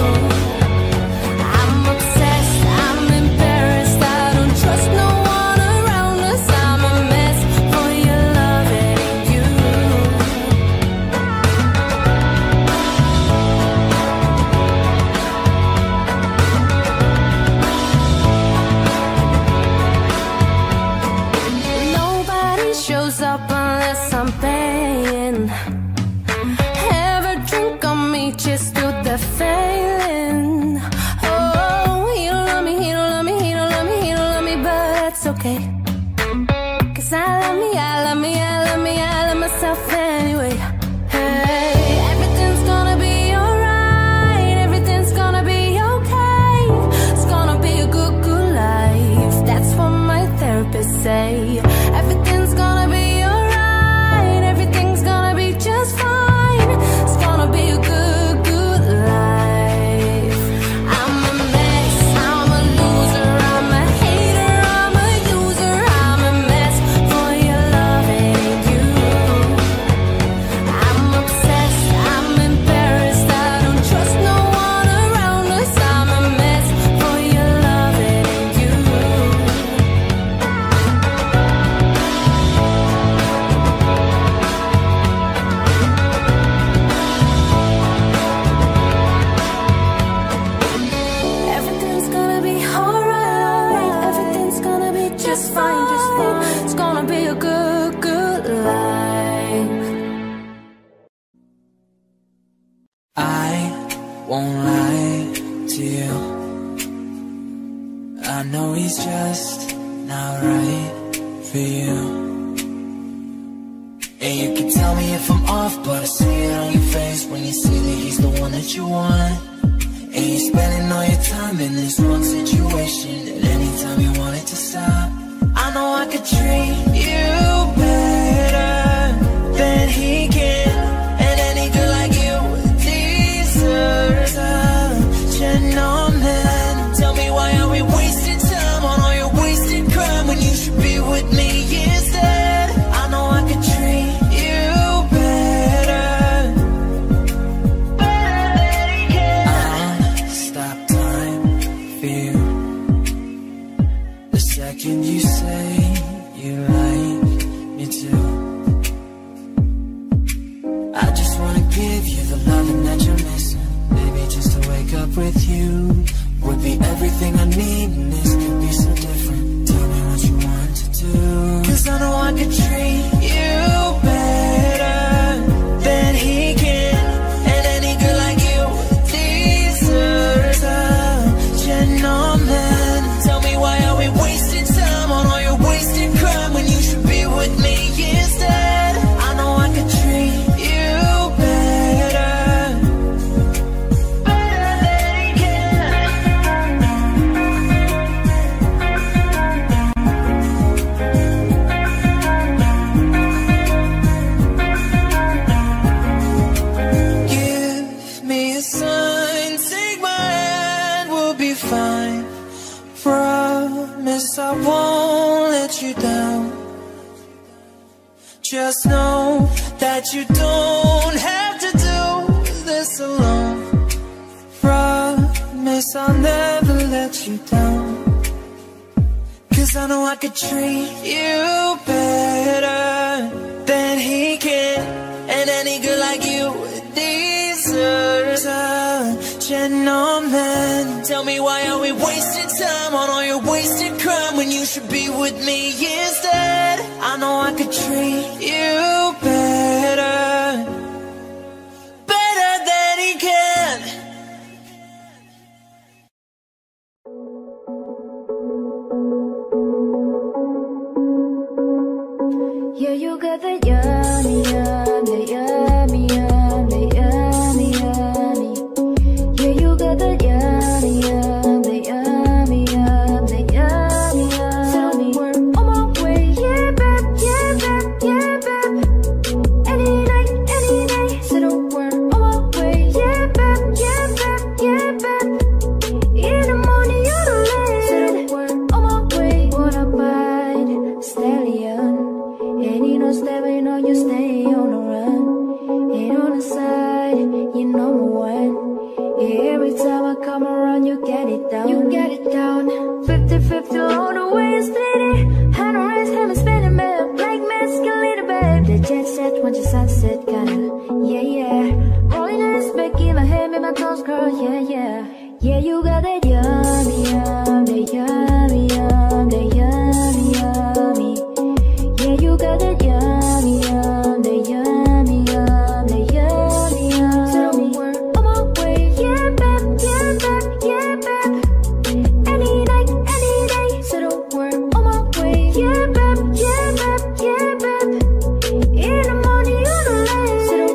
I'm obsessed, I'm embarrassed, I don't trust no one around us. I'm a mess for your loving you. won't lie to you. I know he's just not right for you. And you can tell me if I'm off, but I see it on your face when you see that he's the one that you want. And you're spending all your time in this one situation, and anytime you want it to stop, I know I could treat you better than he can. And any girl like you deserves a gentleman. Tell me, why are we wasting time on all your wasted crime when you should be with me instead? I know I could treat you better, better than he can. I'll stop time for you the second you say you like me too. I just wanna give you the loving that you're missing. Baby, just to wake up with you would be everything I need, and this could be so different. Tell me what you want to do, 'cause I know I could treat you better than he can. And any girl like you deserves a gentleman. Tell me, why are we wasting time on all your wasted crime when you should be with me instead? I know I could treat you better, better than he can. Give me a sign, take my hand, we'll be fine. Promise I won't let you down. Just know that you don't have to do this alone. Promise I'll never let you down, 'cause I know I could treat you better than he can. And any girl like you deserves a gentleman. Tell me, why are we wasting time on all your wasted crime when you should be with me instead? I know I could treat you better, better than he can. Yeah, you got the yummy, yum, the yummy, yum, the yummy, yummy. Yeah, you got the yummy, yum, the yummy, yum, the yummy, yum. So we're on my way, yeah, babe, yeah, babe, yeah, babe. Any night, any day. So we're on my way, yeah, babe, yeah, babe, yeah, babe. In the morning, you're the late. So we're on my way. What a bite, stallion. And you know, step, you know, you stay on the run. And on the side, you number one. Every time I come around, you get it down. You get it down. fifty fifty all the way, you split it. Hand on raise, hand me spinning, babe. Like mescalator, babe. The jet set, once your sunset, kinda. Yeah, yeah. Rolling ass back in my head, make my toes curl, yeah, yeah. Yeah, you got that yummy, yum, the yummy, yum, the yummy, yummy. Yeah, you got that yummy, yum, the yummy, yum, the yummy, yum. So we're on my way, yeah, babe, yeah, babe, yeah, babe. Any night, any day. So we're on my way, yeah, babe, yeah, babe, yeah, babe. In the morning, you're the late. So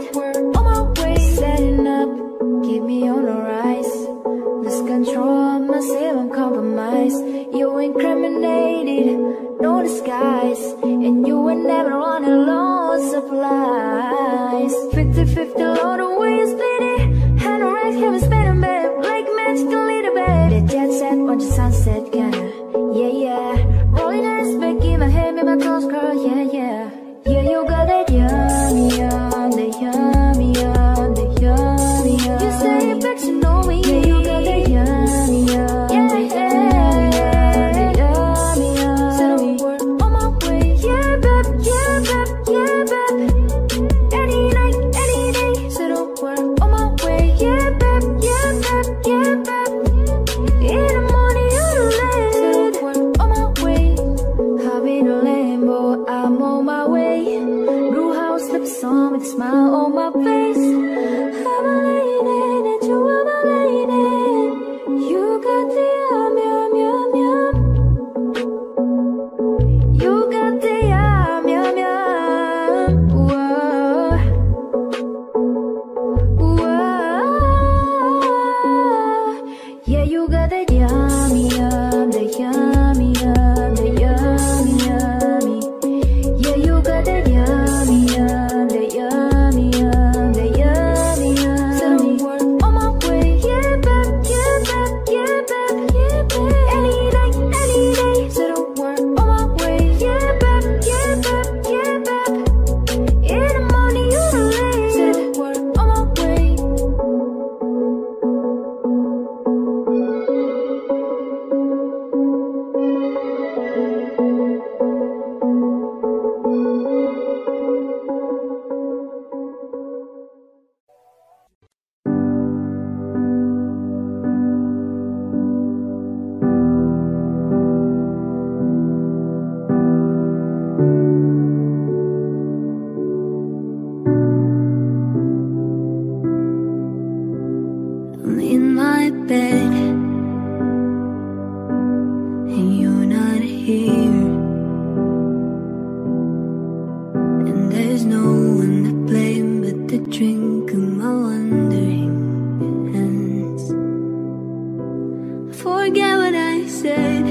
bed and you're not here, and there's no one to blame but the drink of my wandering hands. Forget what I said,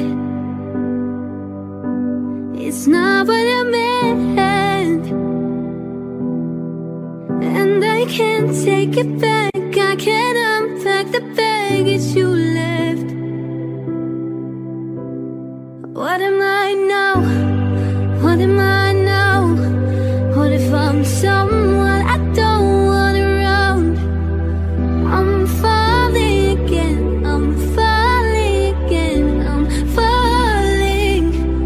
it's not what I meant, and I can't take it back. I can't unpack the baggage you left. What am I now? What am I now? What if I'm someone I don't want around? I'm falling again, I'm falling again, I'm falling.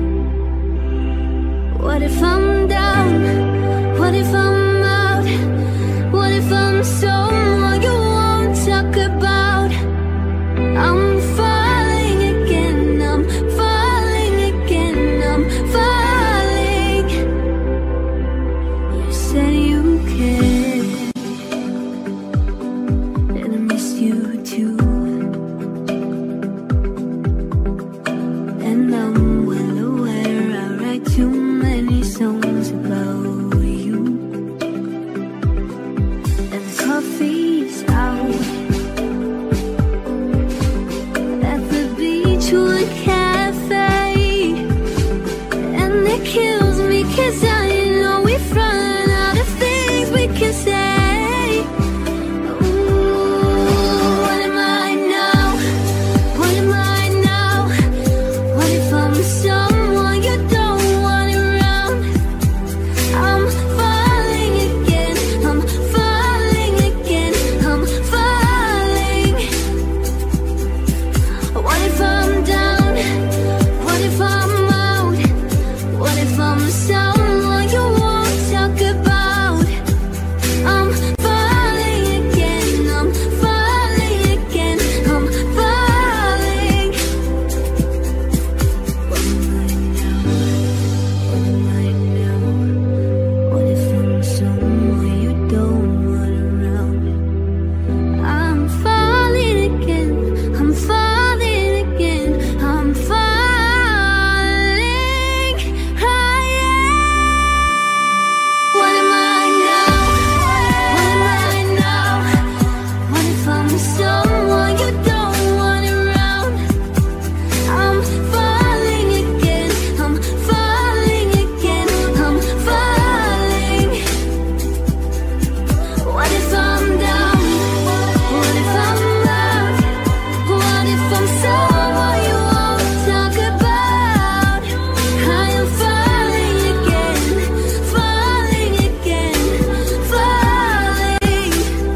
What if I'm down? What if I'm out? What if I'm someone you won't talk about? I'm falling again, I'm falling again, I'm falling. You said you cared, and I miss you too, and I'm well aware I write too many songs about you. And the coffee's out at the Beachwood Cafe, and it kills me 'cause I know we've run out of things we can say. Ooh, what am I now? What am I now? What if I'm someone you don't want around? I'm falling again, I'm falling again, I'm falling. What if I'm down? What if I'm out? What if I'm someone you won't talk about? I'm falling again, I'm falling again, I'm falling. What am I now? What am I now? What if I'm someone you don't want around? I'm falling again, I'm falling again, I'm falling. What am I now? What am I now? What if I'm someone you don't want around? I'm falling again, I'm falling again, I'm falling. What if I'm down? What if I'm out? What if I'm someone you won't talk about? I am falling again, falling again, falling.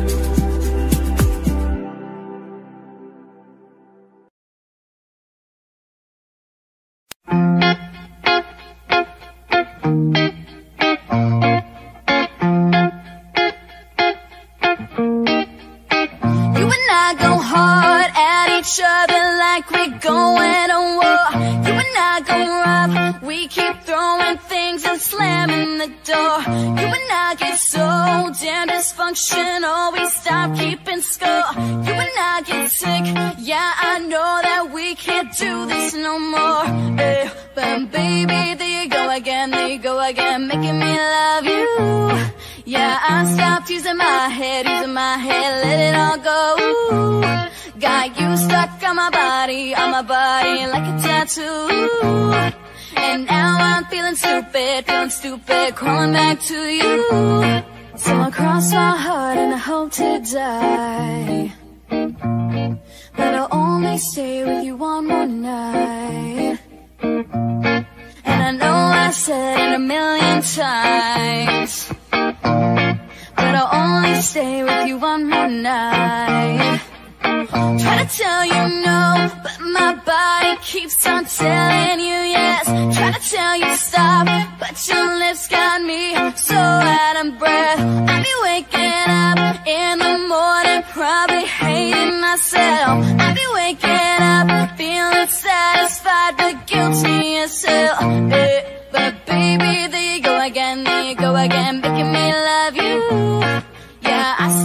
You and I go hard at each other like we're going to war. You and I go rough, we keep throwing things and slamming the door. You and I get so damn dysfunctional, we stop keeping score. You and I get sick, yeah, I know that we can't do this no more. Eh, but baby, there you go again, there you go again, making me love you. Yeah, I stopped using my head, using my head, let it all go. Got you stuck on my body, on my body like a tattoo. And now I'm feeling stupid, feeling stupid, crawling back to you. So I cross my heart and I hope to die, but I'll only stay with you one more night. And I know I said it a million times, but I'll only stay with you one more night. Try to tell you no, but my body keeps on telling you yes. Try to tell you stop, but your lips got me so out of breath. I be waking up in the morning, probably hating myself. I be waking up feeling satisfied, but guilty as hell. Eh, But baby, there you go again, there you go again, making me love you. Yeah, I stopped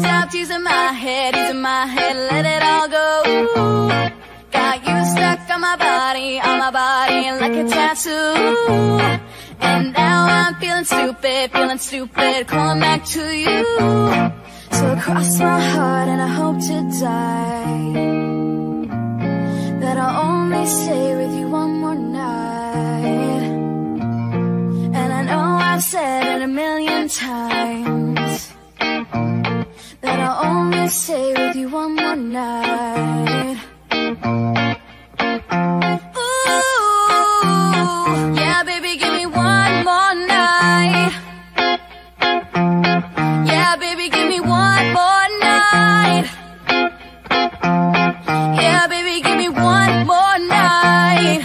he's in my head, he's in my head, let it all go. Got you stuck on my body, on my body like a tattoo. And now I'm feeling stupid, feeling stupid, calling back to you. So cross my heart and I hope to die, that I'll only stay with you one more night. And I know I've said it a million times, that I'll only stay with you one more night. Ooh, yeah, baby, give me one more night. Yeah, baby, give me one more night. Yeah, baby, give me one more night.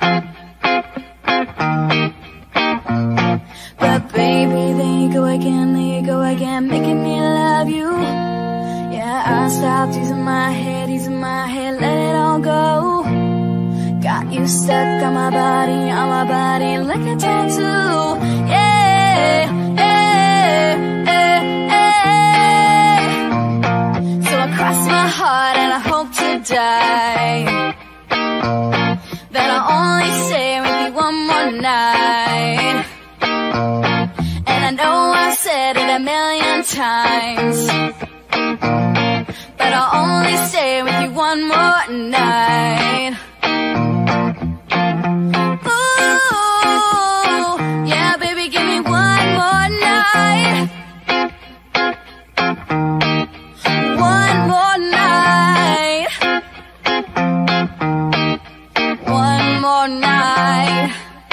But baby, there you go again, there you go again, making me love you. Yeah, I stopped using my head, using my head, let it all go. Got you stuck on my body, on my body like a tattoo. Yeah, yeah, yeah, yeah. So I cross my heart and I hope to die, that I'll only stay with you one more night. And I know I've said it a million times, but I'll only stay with you one more night. Ooh, yeah, baby, give me one more night. One more night. One more night.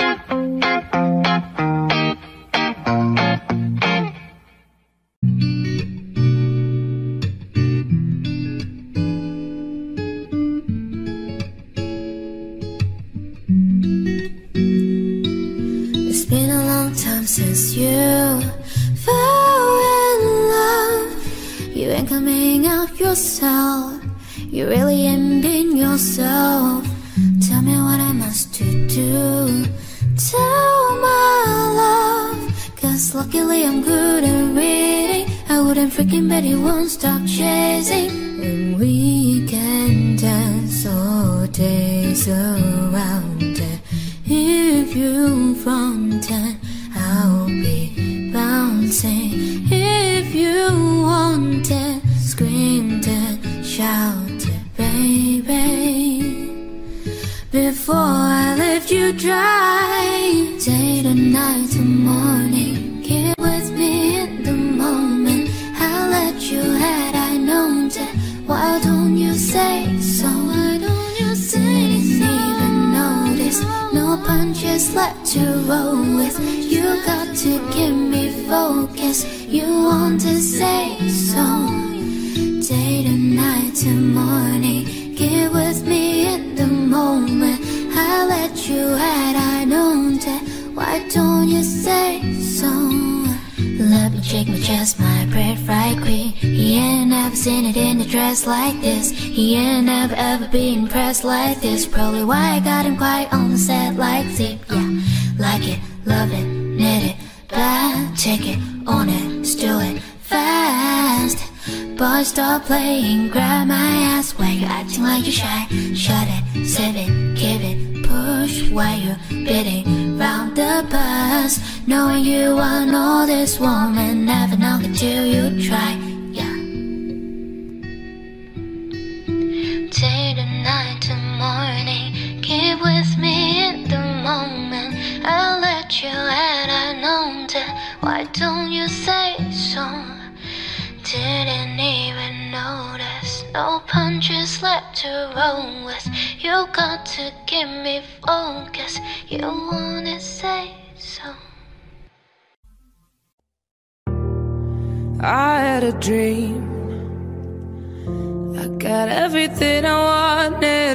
Since you fell in love, you ain't coming out yourself, you really ain't been yourself. Tell me what I must to do, tell my love, cause luckily I'm good at reading. I wouldn't freaking bet you won't stop chasing. And we can dance all days around it. If you front and I'll be bouncing. If you want it, scream it, shout it, baby. Before I left you dry, day to night to morning, get with me in the moment. I'll let you had I known that. Why don't you say so? Why don't you say Didn't so? Even notice, no punches left to roll with. You got to give me focus, you want to say so. Day to night to morning, get with me in the moment. I let you had I known that. Why don't you say so? Let me shake my chest, my pretty fried queen. He ain't never seen it in a dress like this. He ain't never ever been impressed like this. Probably why I got him quiet on the set like Zip. Yeah, like it, love it, knit it, bad, take it, own it, steal it, fast. Boy, stop playing, grab my ass while you're acting like you're shy. Shut it, sip it, give it, push while you're bidding round the bus. Knowing you want all this woman, never knock until you try. Yeah. Day to night to morning, keep with me in the moment. I'll let you had I known that. Why don't you say so? Didn't even notice, no punches left to roll with. You got to give me focus, you wanna say so. I had a dream, I got everything I wanted,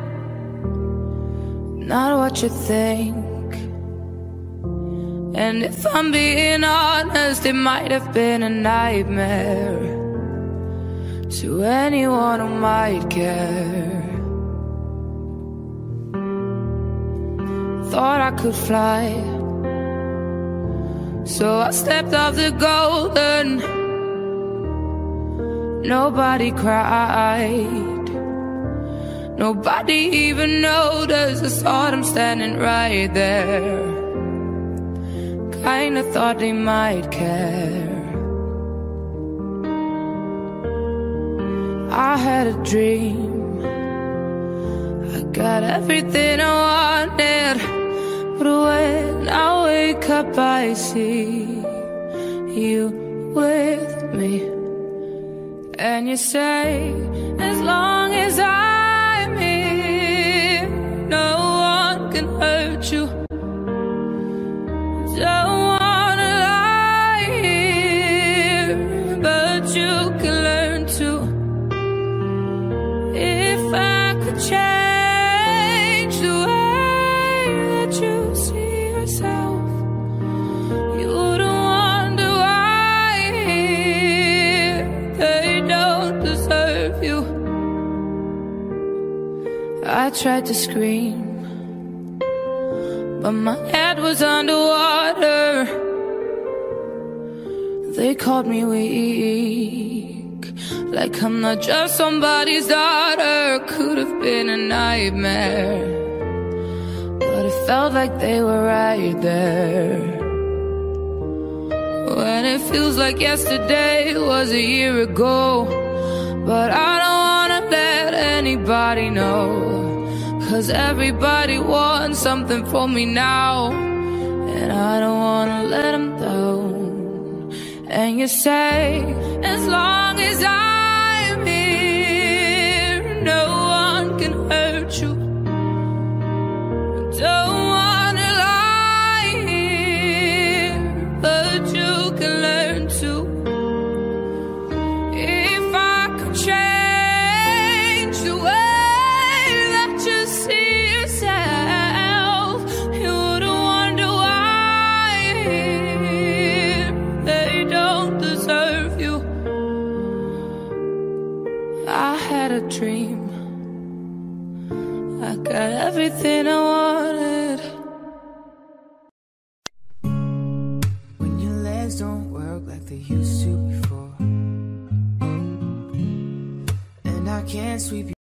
not what you think. And if I'm being honest, it might have been a nightmare to anyone who might care. Thought I could fly, so I stepped off the golden nobody cried. Nobody even noticed. I saw them standing right there. Kinda thought they might care. I had a dream, I got everything I wanted, but when I wake up I see you with me. And you say, as long as I'm here, no one can hurt you. Don't wanna lie here, but you can learn to. If I could change the way that you see yourself, you wouldn't wonder why they don't deserve you. I tried to scream, but my head was underwater. They called me weak, like I'm not just somebody's daughter. Could have been a nightmare, but it felt like they were right there. When it feels like yesterday was a year ago, but I don't wanna let anybody know, 'cause everybody wants something from me now, and I don't wanna let them down. And you say, as long as I'm here, no one can hurt you. Don't wanna lie here, but you can learn to. If I could change the way that you see yourself, you wouldn't wonder why they don't deserve you. I had a dream, I got everything I wanted. When your legs don't work like they used to before, and I can't sweep you.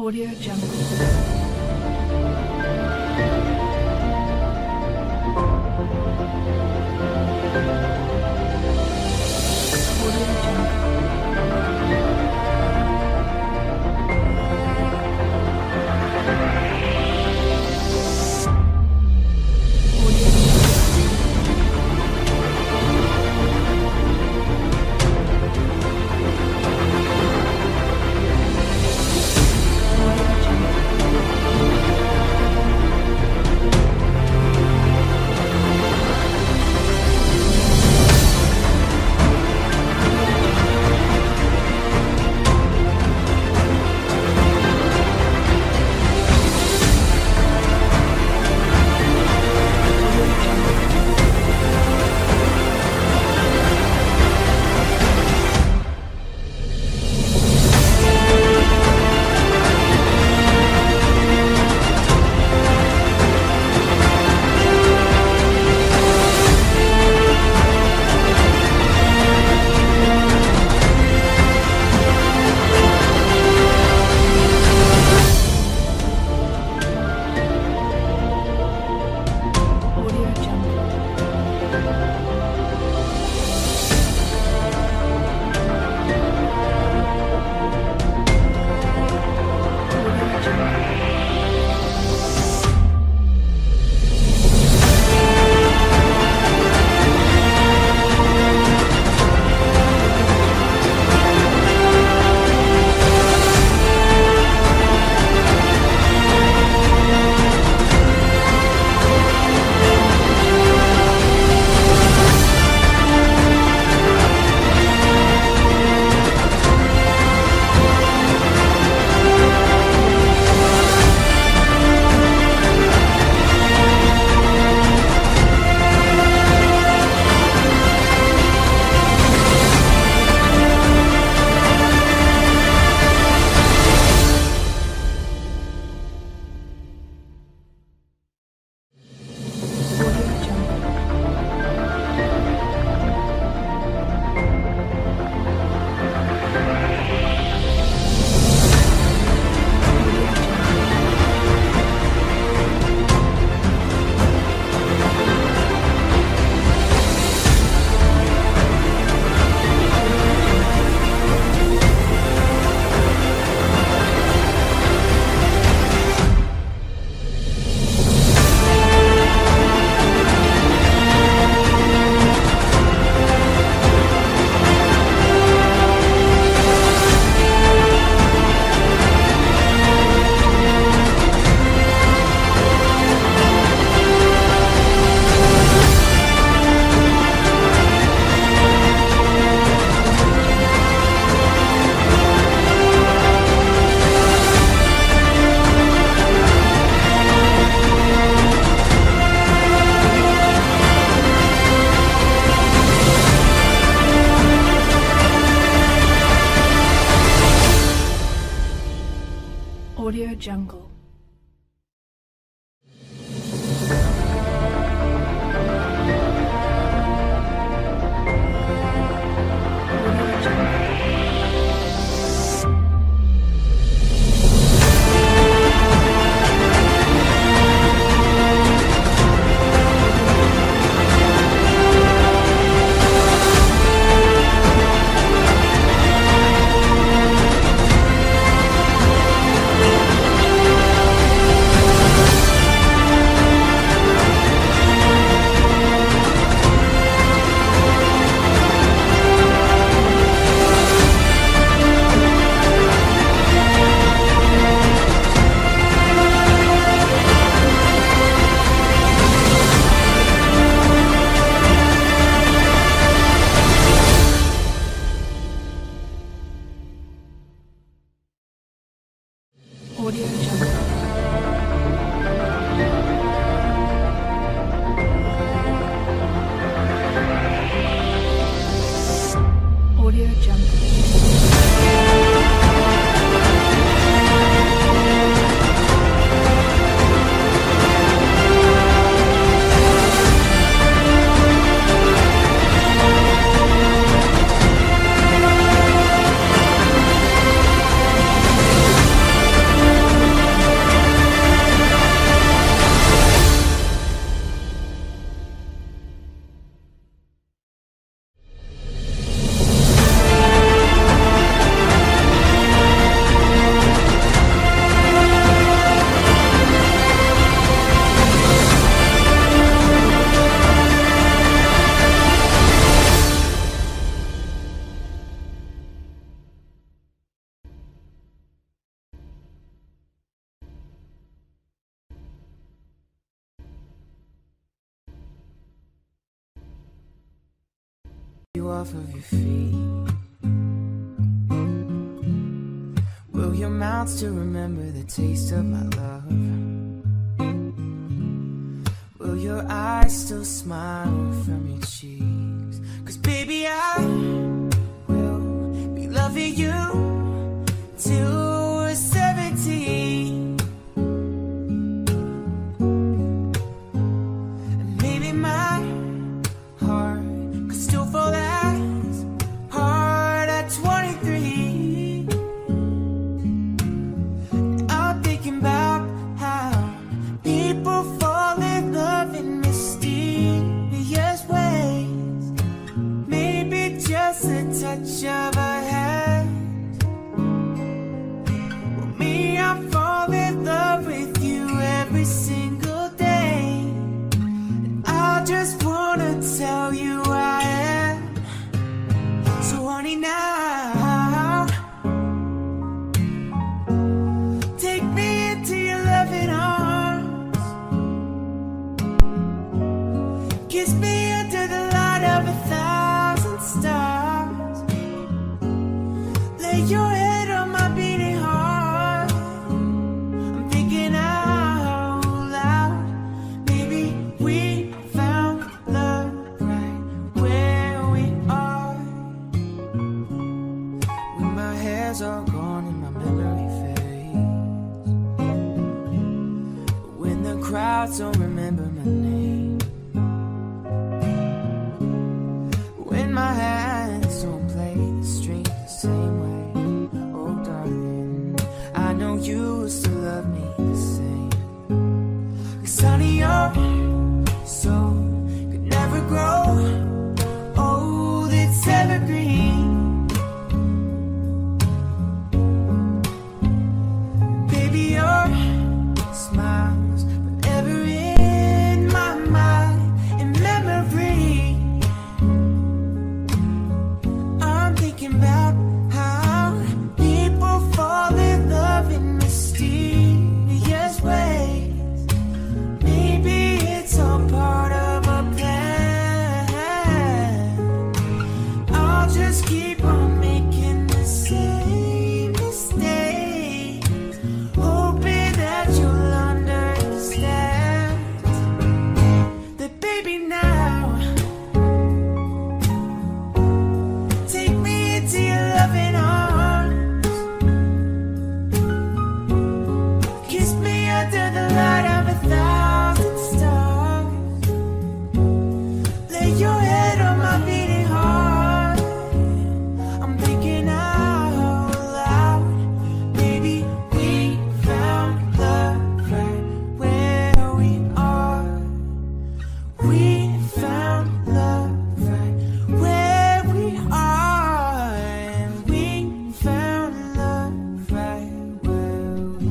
Audio Jungle. Audio Jungle. Audio Jungle. Audio Jungle. off of your feet? Will your mouth still remember the taste of my love? Will your eyes still smile from your cheeks? 'Cause baby, I will be loving you till we're seventeen. And maybe my heart could still fall as hard at twenty-three. I'm thinking about how people fall in love in mysterious ways. Maybe just a touch of a hand. Well, me, I fall in love with you every single day. And I just wanna tell you I am. So honey, now take me into your loving arms. Kiss me under the light of a thousand stars. Lay your head on my beating heart. I'm thinking out loud. Maybe we found love right where we are. When my hair's all gone and my memory fades, when the crowds don't remember my name, when my hands don't play the string the same way. Oh darling, I know you will still love me the same. 'Cause honey, your soul could never grow old, it's evergreen. Baby, your smile's forever in my mind and memory. I'm thinking about how people fall in love in mysterious ways. Maybe it's all part of a plan. I'll just keep on making the same mistakes, hoping that you'll understand that baby, now take me into your loving arms. Kiss me under the light of a thousand stars. Lay your head on my beating heart. I'm thinking out loud. Maybe we found love right where we are. We found love right where we are. And we found love right where we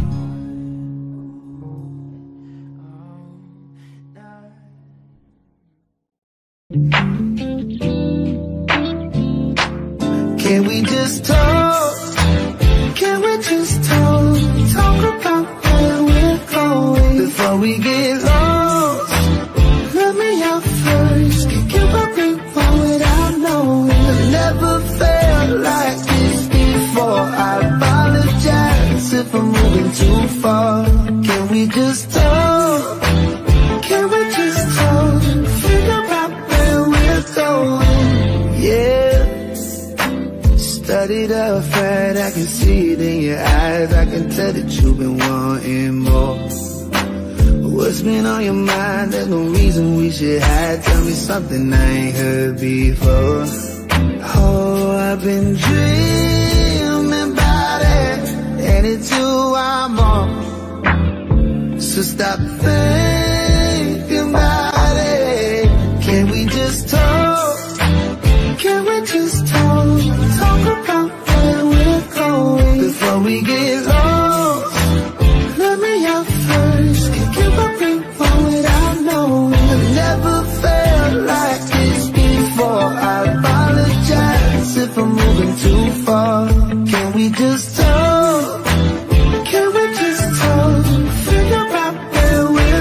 Can we just talk? Can we just talk? Talk about where we're going before we get lost. Let me out first. Can you up rewind without knowing? I've never felt like this before. I apologize if I'm moving too far. Can we just talk? Can we just talk? Figure out where we're going. Yeah. Studied up, right? I can see it in your eyes. I can tell that you've been wanting more. What's been on your mind? There's no reason we should hide. Tell me something I ain't heard before. Oh, I've been dreaming about it, and it's you I'm on. So stop thinking about it. Can we just talk? Can we just talk? Talk about where we're going before we get lost. Let me out first. Can you up rewind without knowing? I've never felt like this before. I apologize if I'm moving too far. Can we just talk? Can we just talk? Figure out where we're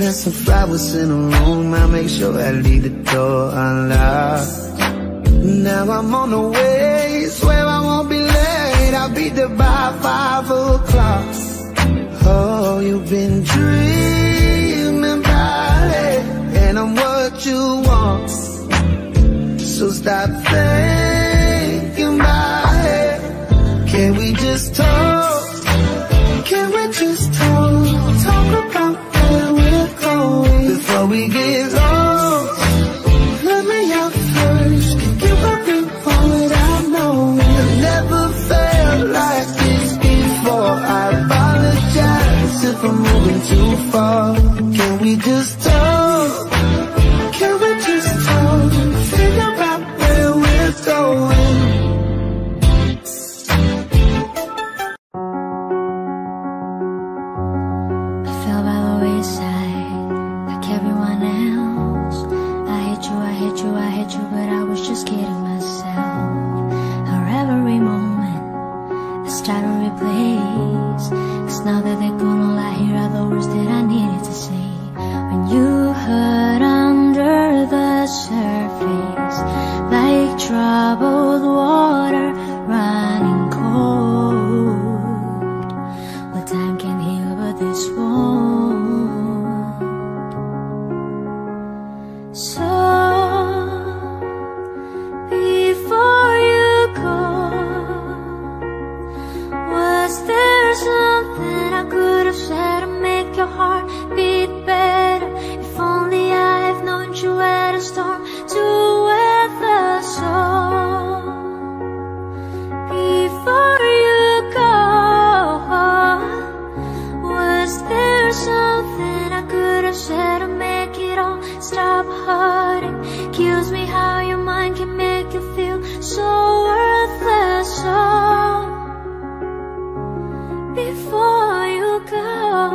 there's some flowers in the room, I'll make sure I leave the door unlocked. Now I'm on the way, swear I won't be late, I'll be there by five o'clock. Oh, you've been dreaming about it, and I'm what you want. So stop thinking about it. Can we just talk? Can we just talk? Talk about where we're going before we get lost. Let me out first. Give up and fall without knowing. I've never felt like this before. I apologize if I'm moving too far. Can we just talk? Can we just talk? Figure out where we're going. I fell by the wayside, like everyone else. I hate you, I hate you, I hate you, but I was just kidding myself. Our every moment I start to replace, 'cause now that they're gone, all I hear are the words that I needed to say. When you hurt under the surface, like troubled water running cold. Well, time can heal, but this won't. So before you go, was there something I could have said to make your heart beat better? If only I've known you at a storm to weather. So before you go, was there something I could have said to make it all stop hurting? Kills me how your mind can make you feel so worthless. So before you go,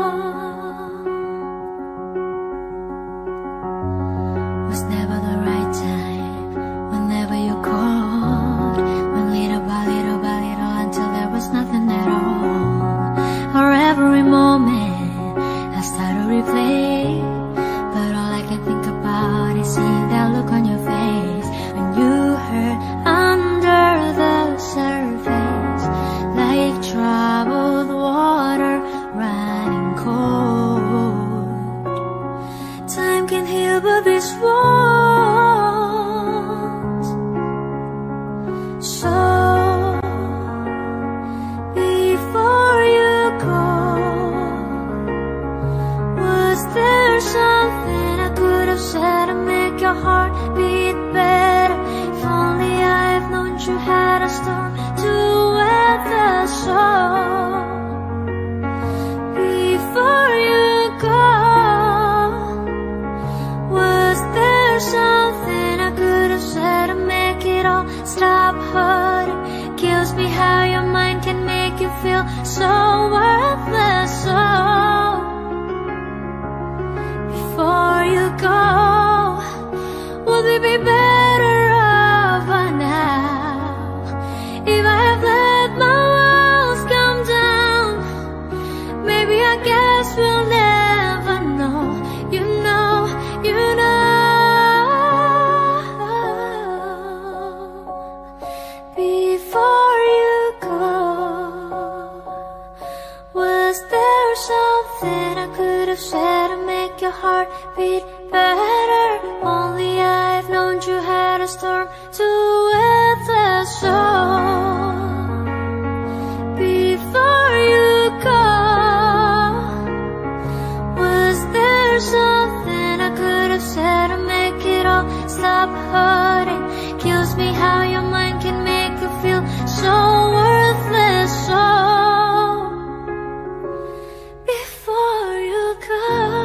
was never the right time, whenever you called, when little by little by little until there was nothing at all. Or every moment I start to replay, but all I can think about is seeing that look on your face when you hurt under the surface, like troubled water running cold. Time can heal, but this won't. So before you go, was there something I could have said to make your heart beat better? If only I've known you had a storm to weather. So before you go, was there something I could have said to make it all stop hurting? Kills me how your mind can make you feel so worthless. So before you go, would we be better off by now? If I have let my walls come down, maybe I guess we'll never know. You know, you know. Before you go, was there something I could have said to make your heart beat better? Only I've known you had a storm to weather. So before you go, was there something I could have said to make it all stop hurting? Kills me how your mind can make you feel so worthless. So before you go.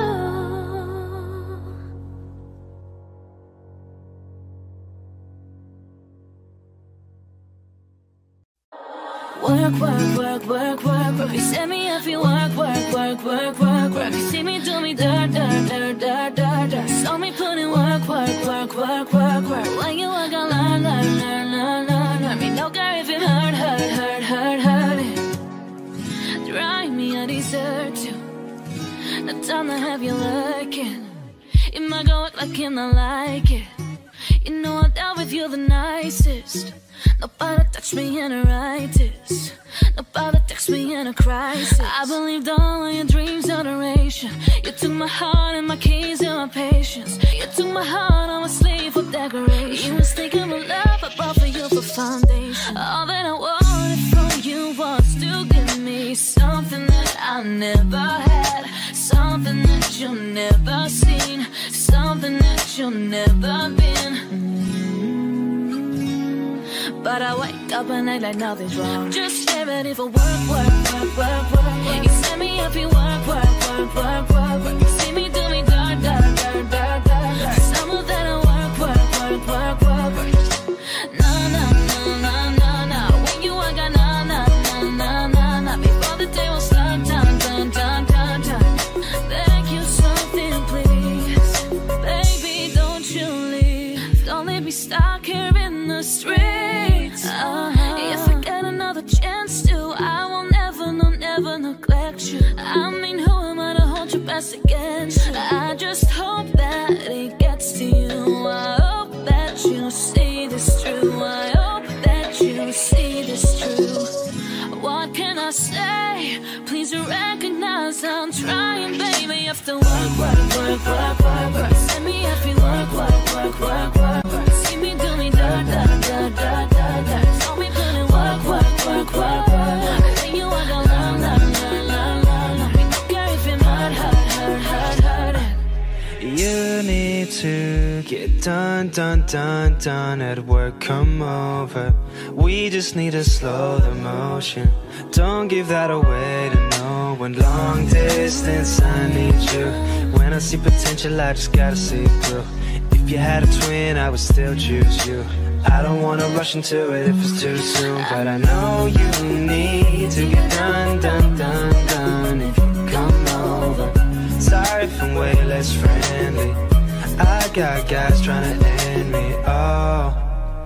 Work, work, work, work, work, work. You set me up, you work, work, work, work, work, work. You see me do me dirt, dirt, dirt, dirt, dirt, dirt. Saw me put in work, work, work, work, work, work. When you walk, I learn, learn, learn, learn, learn. Let me know, girl, if it hurt, hurt, hurt, hurt, hurt it. Drive me, I desert you. No time to have you lurking. my girl act like and I like it. You know I'm down with you the nicest. Nobody touch me in a righteous. Nobody text me in a crisis. I believed all of your dreams of duration. You took my heart and my keys and my patience. You took my heart, I was slave for decoration. You was thinking of love, I bought for you for foundation. All that I wanted from you was to give me something that I never had, something that you've never seen, something that you've never been. But I wake up and act like nothing's wrong. Just get ready for work, work, work, work, work. You send me up, you work, work, work, work, work, work. You see me do me dirt, dirt, dirt, dirt, dirt. Some of that I work, work, work, work, work, work. Nah, nah, nah, nah, nah, nah. When you work, I nah, nah, nah, nah, nah, nah. Before the day was done, done, done, done, done, done. Thank you, something, please. Baby, don't you leave. Don't leave me stuck here in the street. Uh-huh. If I get another chance to, I will never, no, never neglect you. I mean, who am I to hold your best against you? I just hope that it gets to you. I hope that you see this true. I hope that you see this true. What can I say? Please recognize I'm trying, baby. After work, work, work, work, work, work. Send me if you work, work, work, work, work, work. See me do me da da da da da da. Tell me put in work, work, work, work, work. Then you walk a la la la la la la. We don't care if it might hurt, hurt, hurt, hurt. You need to get done, done, done, done at work, come over. We just need to slow the motion. Don't give that away to no one. Long distance, I need you. When I see potential, I just gotta see through. If you had a twin, I would still choose you. I don't wanna rush into it if it's too soon, but I know you need to get done, done, done, done. If you come over, sorry if I'm way less friendly. I got guys trying to end me, oh.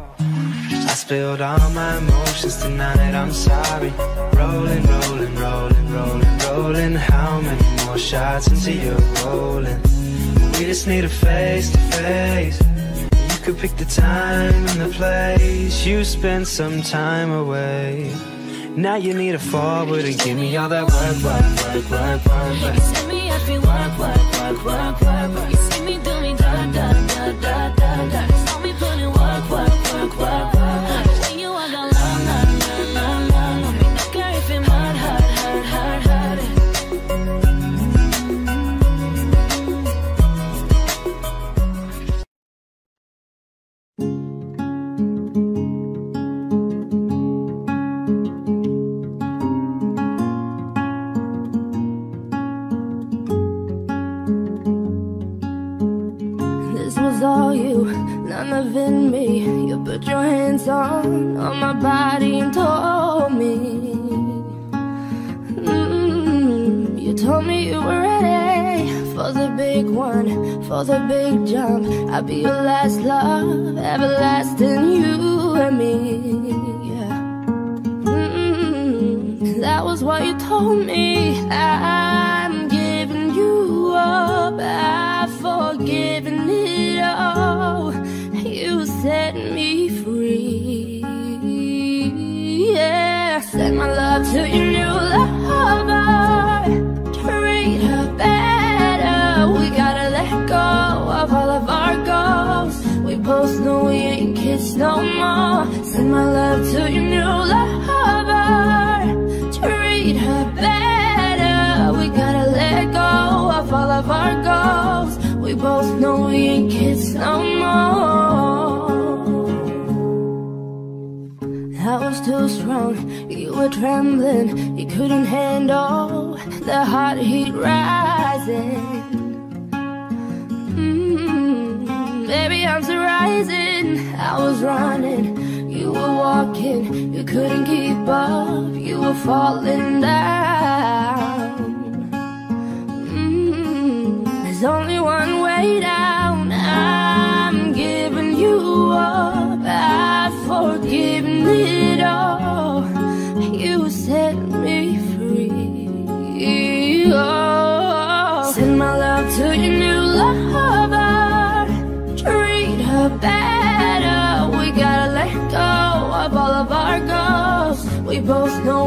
I spilled all my emotions tonight, I'm sorry. Rolling, rolling, rolling, rolling, rolling. How many more shots until you're rolling? We just need a face to face. You could pick the time and the place. You spent some time away. Now you need to forward and give me all that work, work, work, work, work, work. You send me if you work, work, work, work, work, work. You see me do me da da da da da da. Tell me put in work, work, work, work, work. When you walk a la la la la la la. We don't care if it might hurt, hurt, hurt, hurt it. All you, none of it me. You put your hands on, on my body and told me, mm, you told me you were ready for the big one, for the big jump. I'll be your last love, everlasting, you and me, yeah. Mm, that was what you told me. I'm giving you up, I've forgiven it all. You set me free, yeah. Send my love to your new lover. Treat her better. We gotta let go of all of our goals. We both know we ain't kids no more. Send my love to your new lover. Treat her better. We gotta let go of all of our goals. We both know we ain't kids no more. I was too strong, you were trembling. You couldn't handle the hot heat rising. mm, Baby, I'm still rising. I was running, you were walking. You couldn't keep up, you were falling down. There's only one way down. I'm giving you up, I've forgiven it all. You set me free, oh. Send my love to your new lover.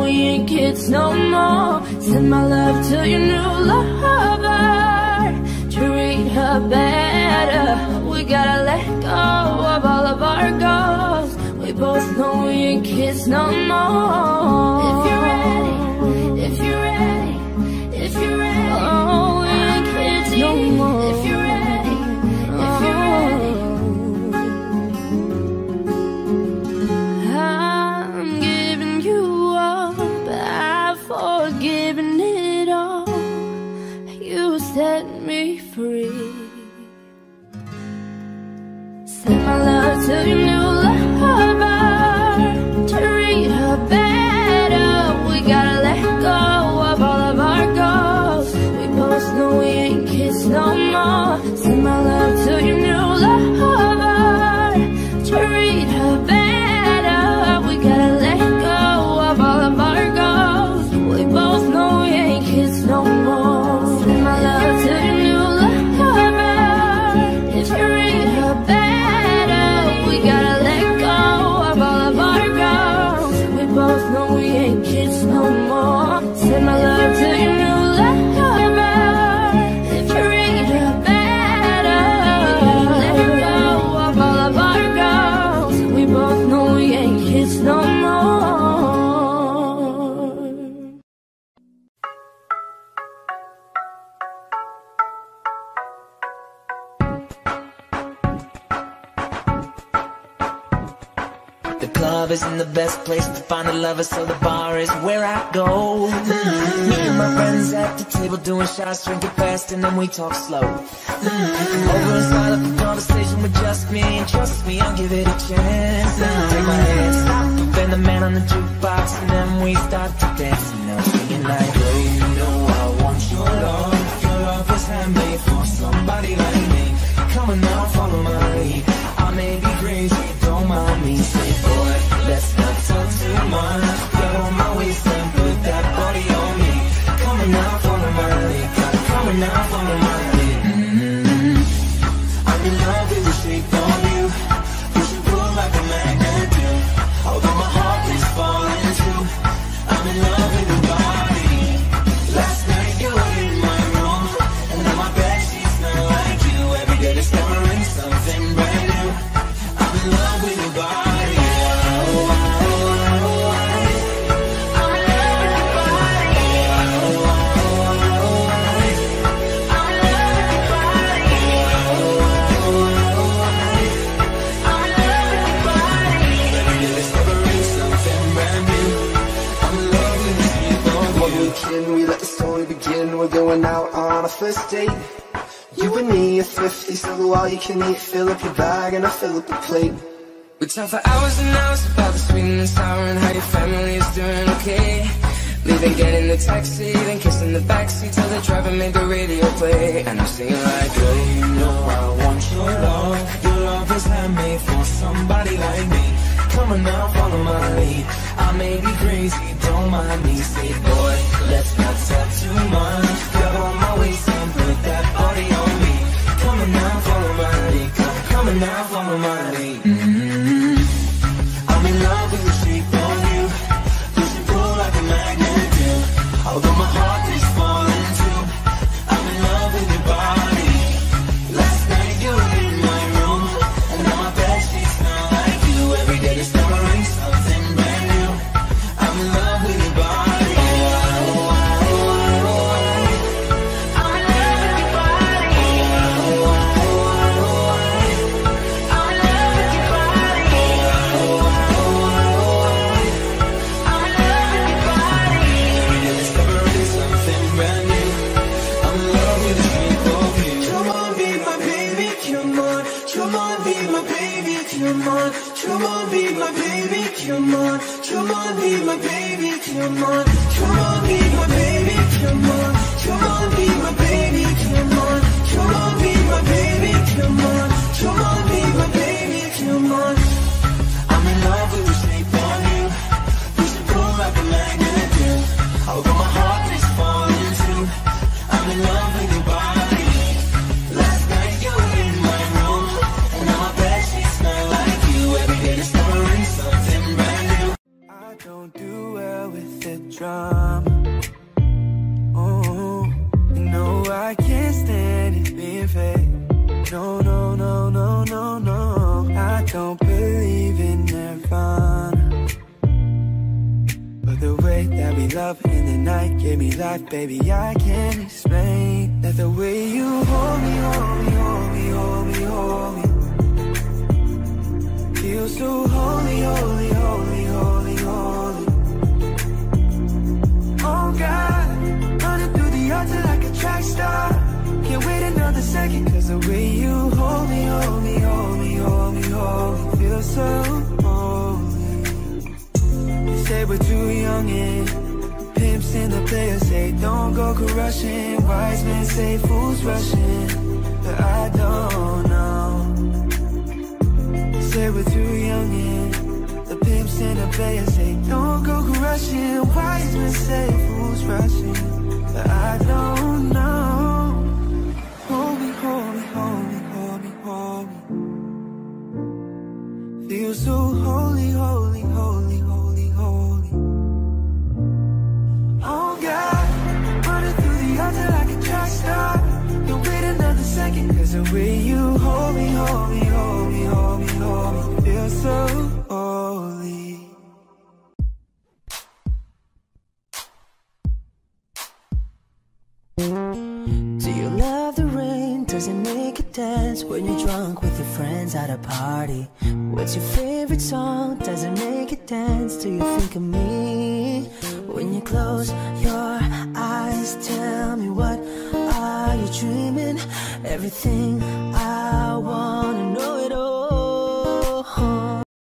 we ain't kids no more. Send my love to your new lover. Treat her better. We gotta let go of all of our goals. We both know we ain't kids no more. If you're ready, if you're ready, if you're ready, oh, we ain't kids no more. If you're ready, if you're ready, I'm giving you up. I've forgiven it all. You set me free. Send my love to your new lover. Treat her better. We gotta let go of all of our goals. We both know we ain't kids no more. Send my love to your new lover. Treat her better. We gotta let go of all of our goals. We both know we ain't kids no more. Send my love to your new lover. Treat her better. We gotta let go of all of our goals. We both know we ain't kids no more. Send my love to your new lover. Treat her better. We gotta let go of all of our goals. We both know we ain't kids no more. The club isn't the best place to find a lover, so the bar is where I go. Mm-hmm. Me and my friends at the table doing shots, drinking fast, and then we talk slow. Mm-hmm. Over and start up a conversation with just me, and trust me, I'll give it a chance. Mm-hmm. Take my hand, stop, and the man on the jukebox, and then we start to dance. And I'm singing like, oh, you know I want your love. Your love was handmade for somebody like me. Come on now, follow my lead. I may be crazy, don't mind me. Say, boy, let's not talk too much. Get on my waist and put that body on me. Come on now, follow my lead. Come on now, follow my lead. Mm-hmm. I'm in love with the shape of you. You should pull like a magnet do. Although my heart is falling too. I'm in love with your body. Last night you were in my room, and now my bed sheets smell like you. Every day discovering something brand new. I'm in love with your body. We let the story begin. We're going out on a first date. You and me are thrifty, so go all you can eat. Fill up your bag and I fill up the plate. We talk for hours and hours about the sweet and the sour and how your family is doing okay. Leaving, getting the taxi, then kissing the backseat till the driver made the radio play. And I'm singing like, girl, you know I want your love. Your love is handmade for somebody like me. Come on now, follow my lead. I may be crazy, don't mind me. Say, boy, let's not talk too much. Grab on my waist and put that body on me. Come on now, follow my lead. Come, come on now, follow my lead. Mm-hmm. I'm in love with the shape of you. You should pull like a magnet do. Although my heart is falling too. I'm in love with your body. Last night you were in my room, and now my bed sheets smell like you. Every day discovering something brand new. I'm in love with your body. Come on, be my baby, come on. Come on, be my baby, come on. Come on, be my baby, come on. Come on, be my baby, come on. Come on, be my baby, come on. Come on, be my baby, come on. I'm in love with the shape of you. You should pull like a magnet do. Although my heart is falling too. I'm in love with your body. Last night you were in my room, and now my bed sheets smell like you. Every day discovering something brand new. I don't do well with it no, no, no. I don't believe in nirvana, but the way that we love in the night gave me life, baby, I can't explain. That the way you hold me, hold me, hold me, hold me, hold me, feels so holy, holy, holy, holy, holy. Oh God, running through the altar like a track star. Can't wait another second, cause the way you hold me, hold me, hold me, hold me, hold me, feels so holy. They say we're too young and pimps and the players say don't go crushing. Wise men say fools rushing, but I don't know. They say we're too young and the pimps and the players say don't go crushing. Wise men say fools rushing, but I don't know. Hold me, hold me, hold me, hold me, hold me. Feel so holy, holy, holy, holy, holy. Oh God, running through the altar like a track star. Don't wait another second, cause the way you hold me, hold me, hold me, hold me, hold me, feel so holy. Do you love the rain? Does it make you dance when you're drunk with your friends at a party? What's your favorite song? Does it make you dance? Do you think of me? When you close your eyes, tell me, what are you dreaming? Everything I want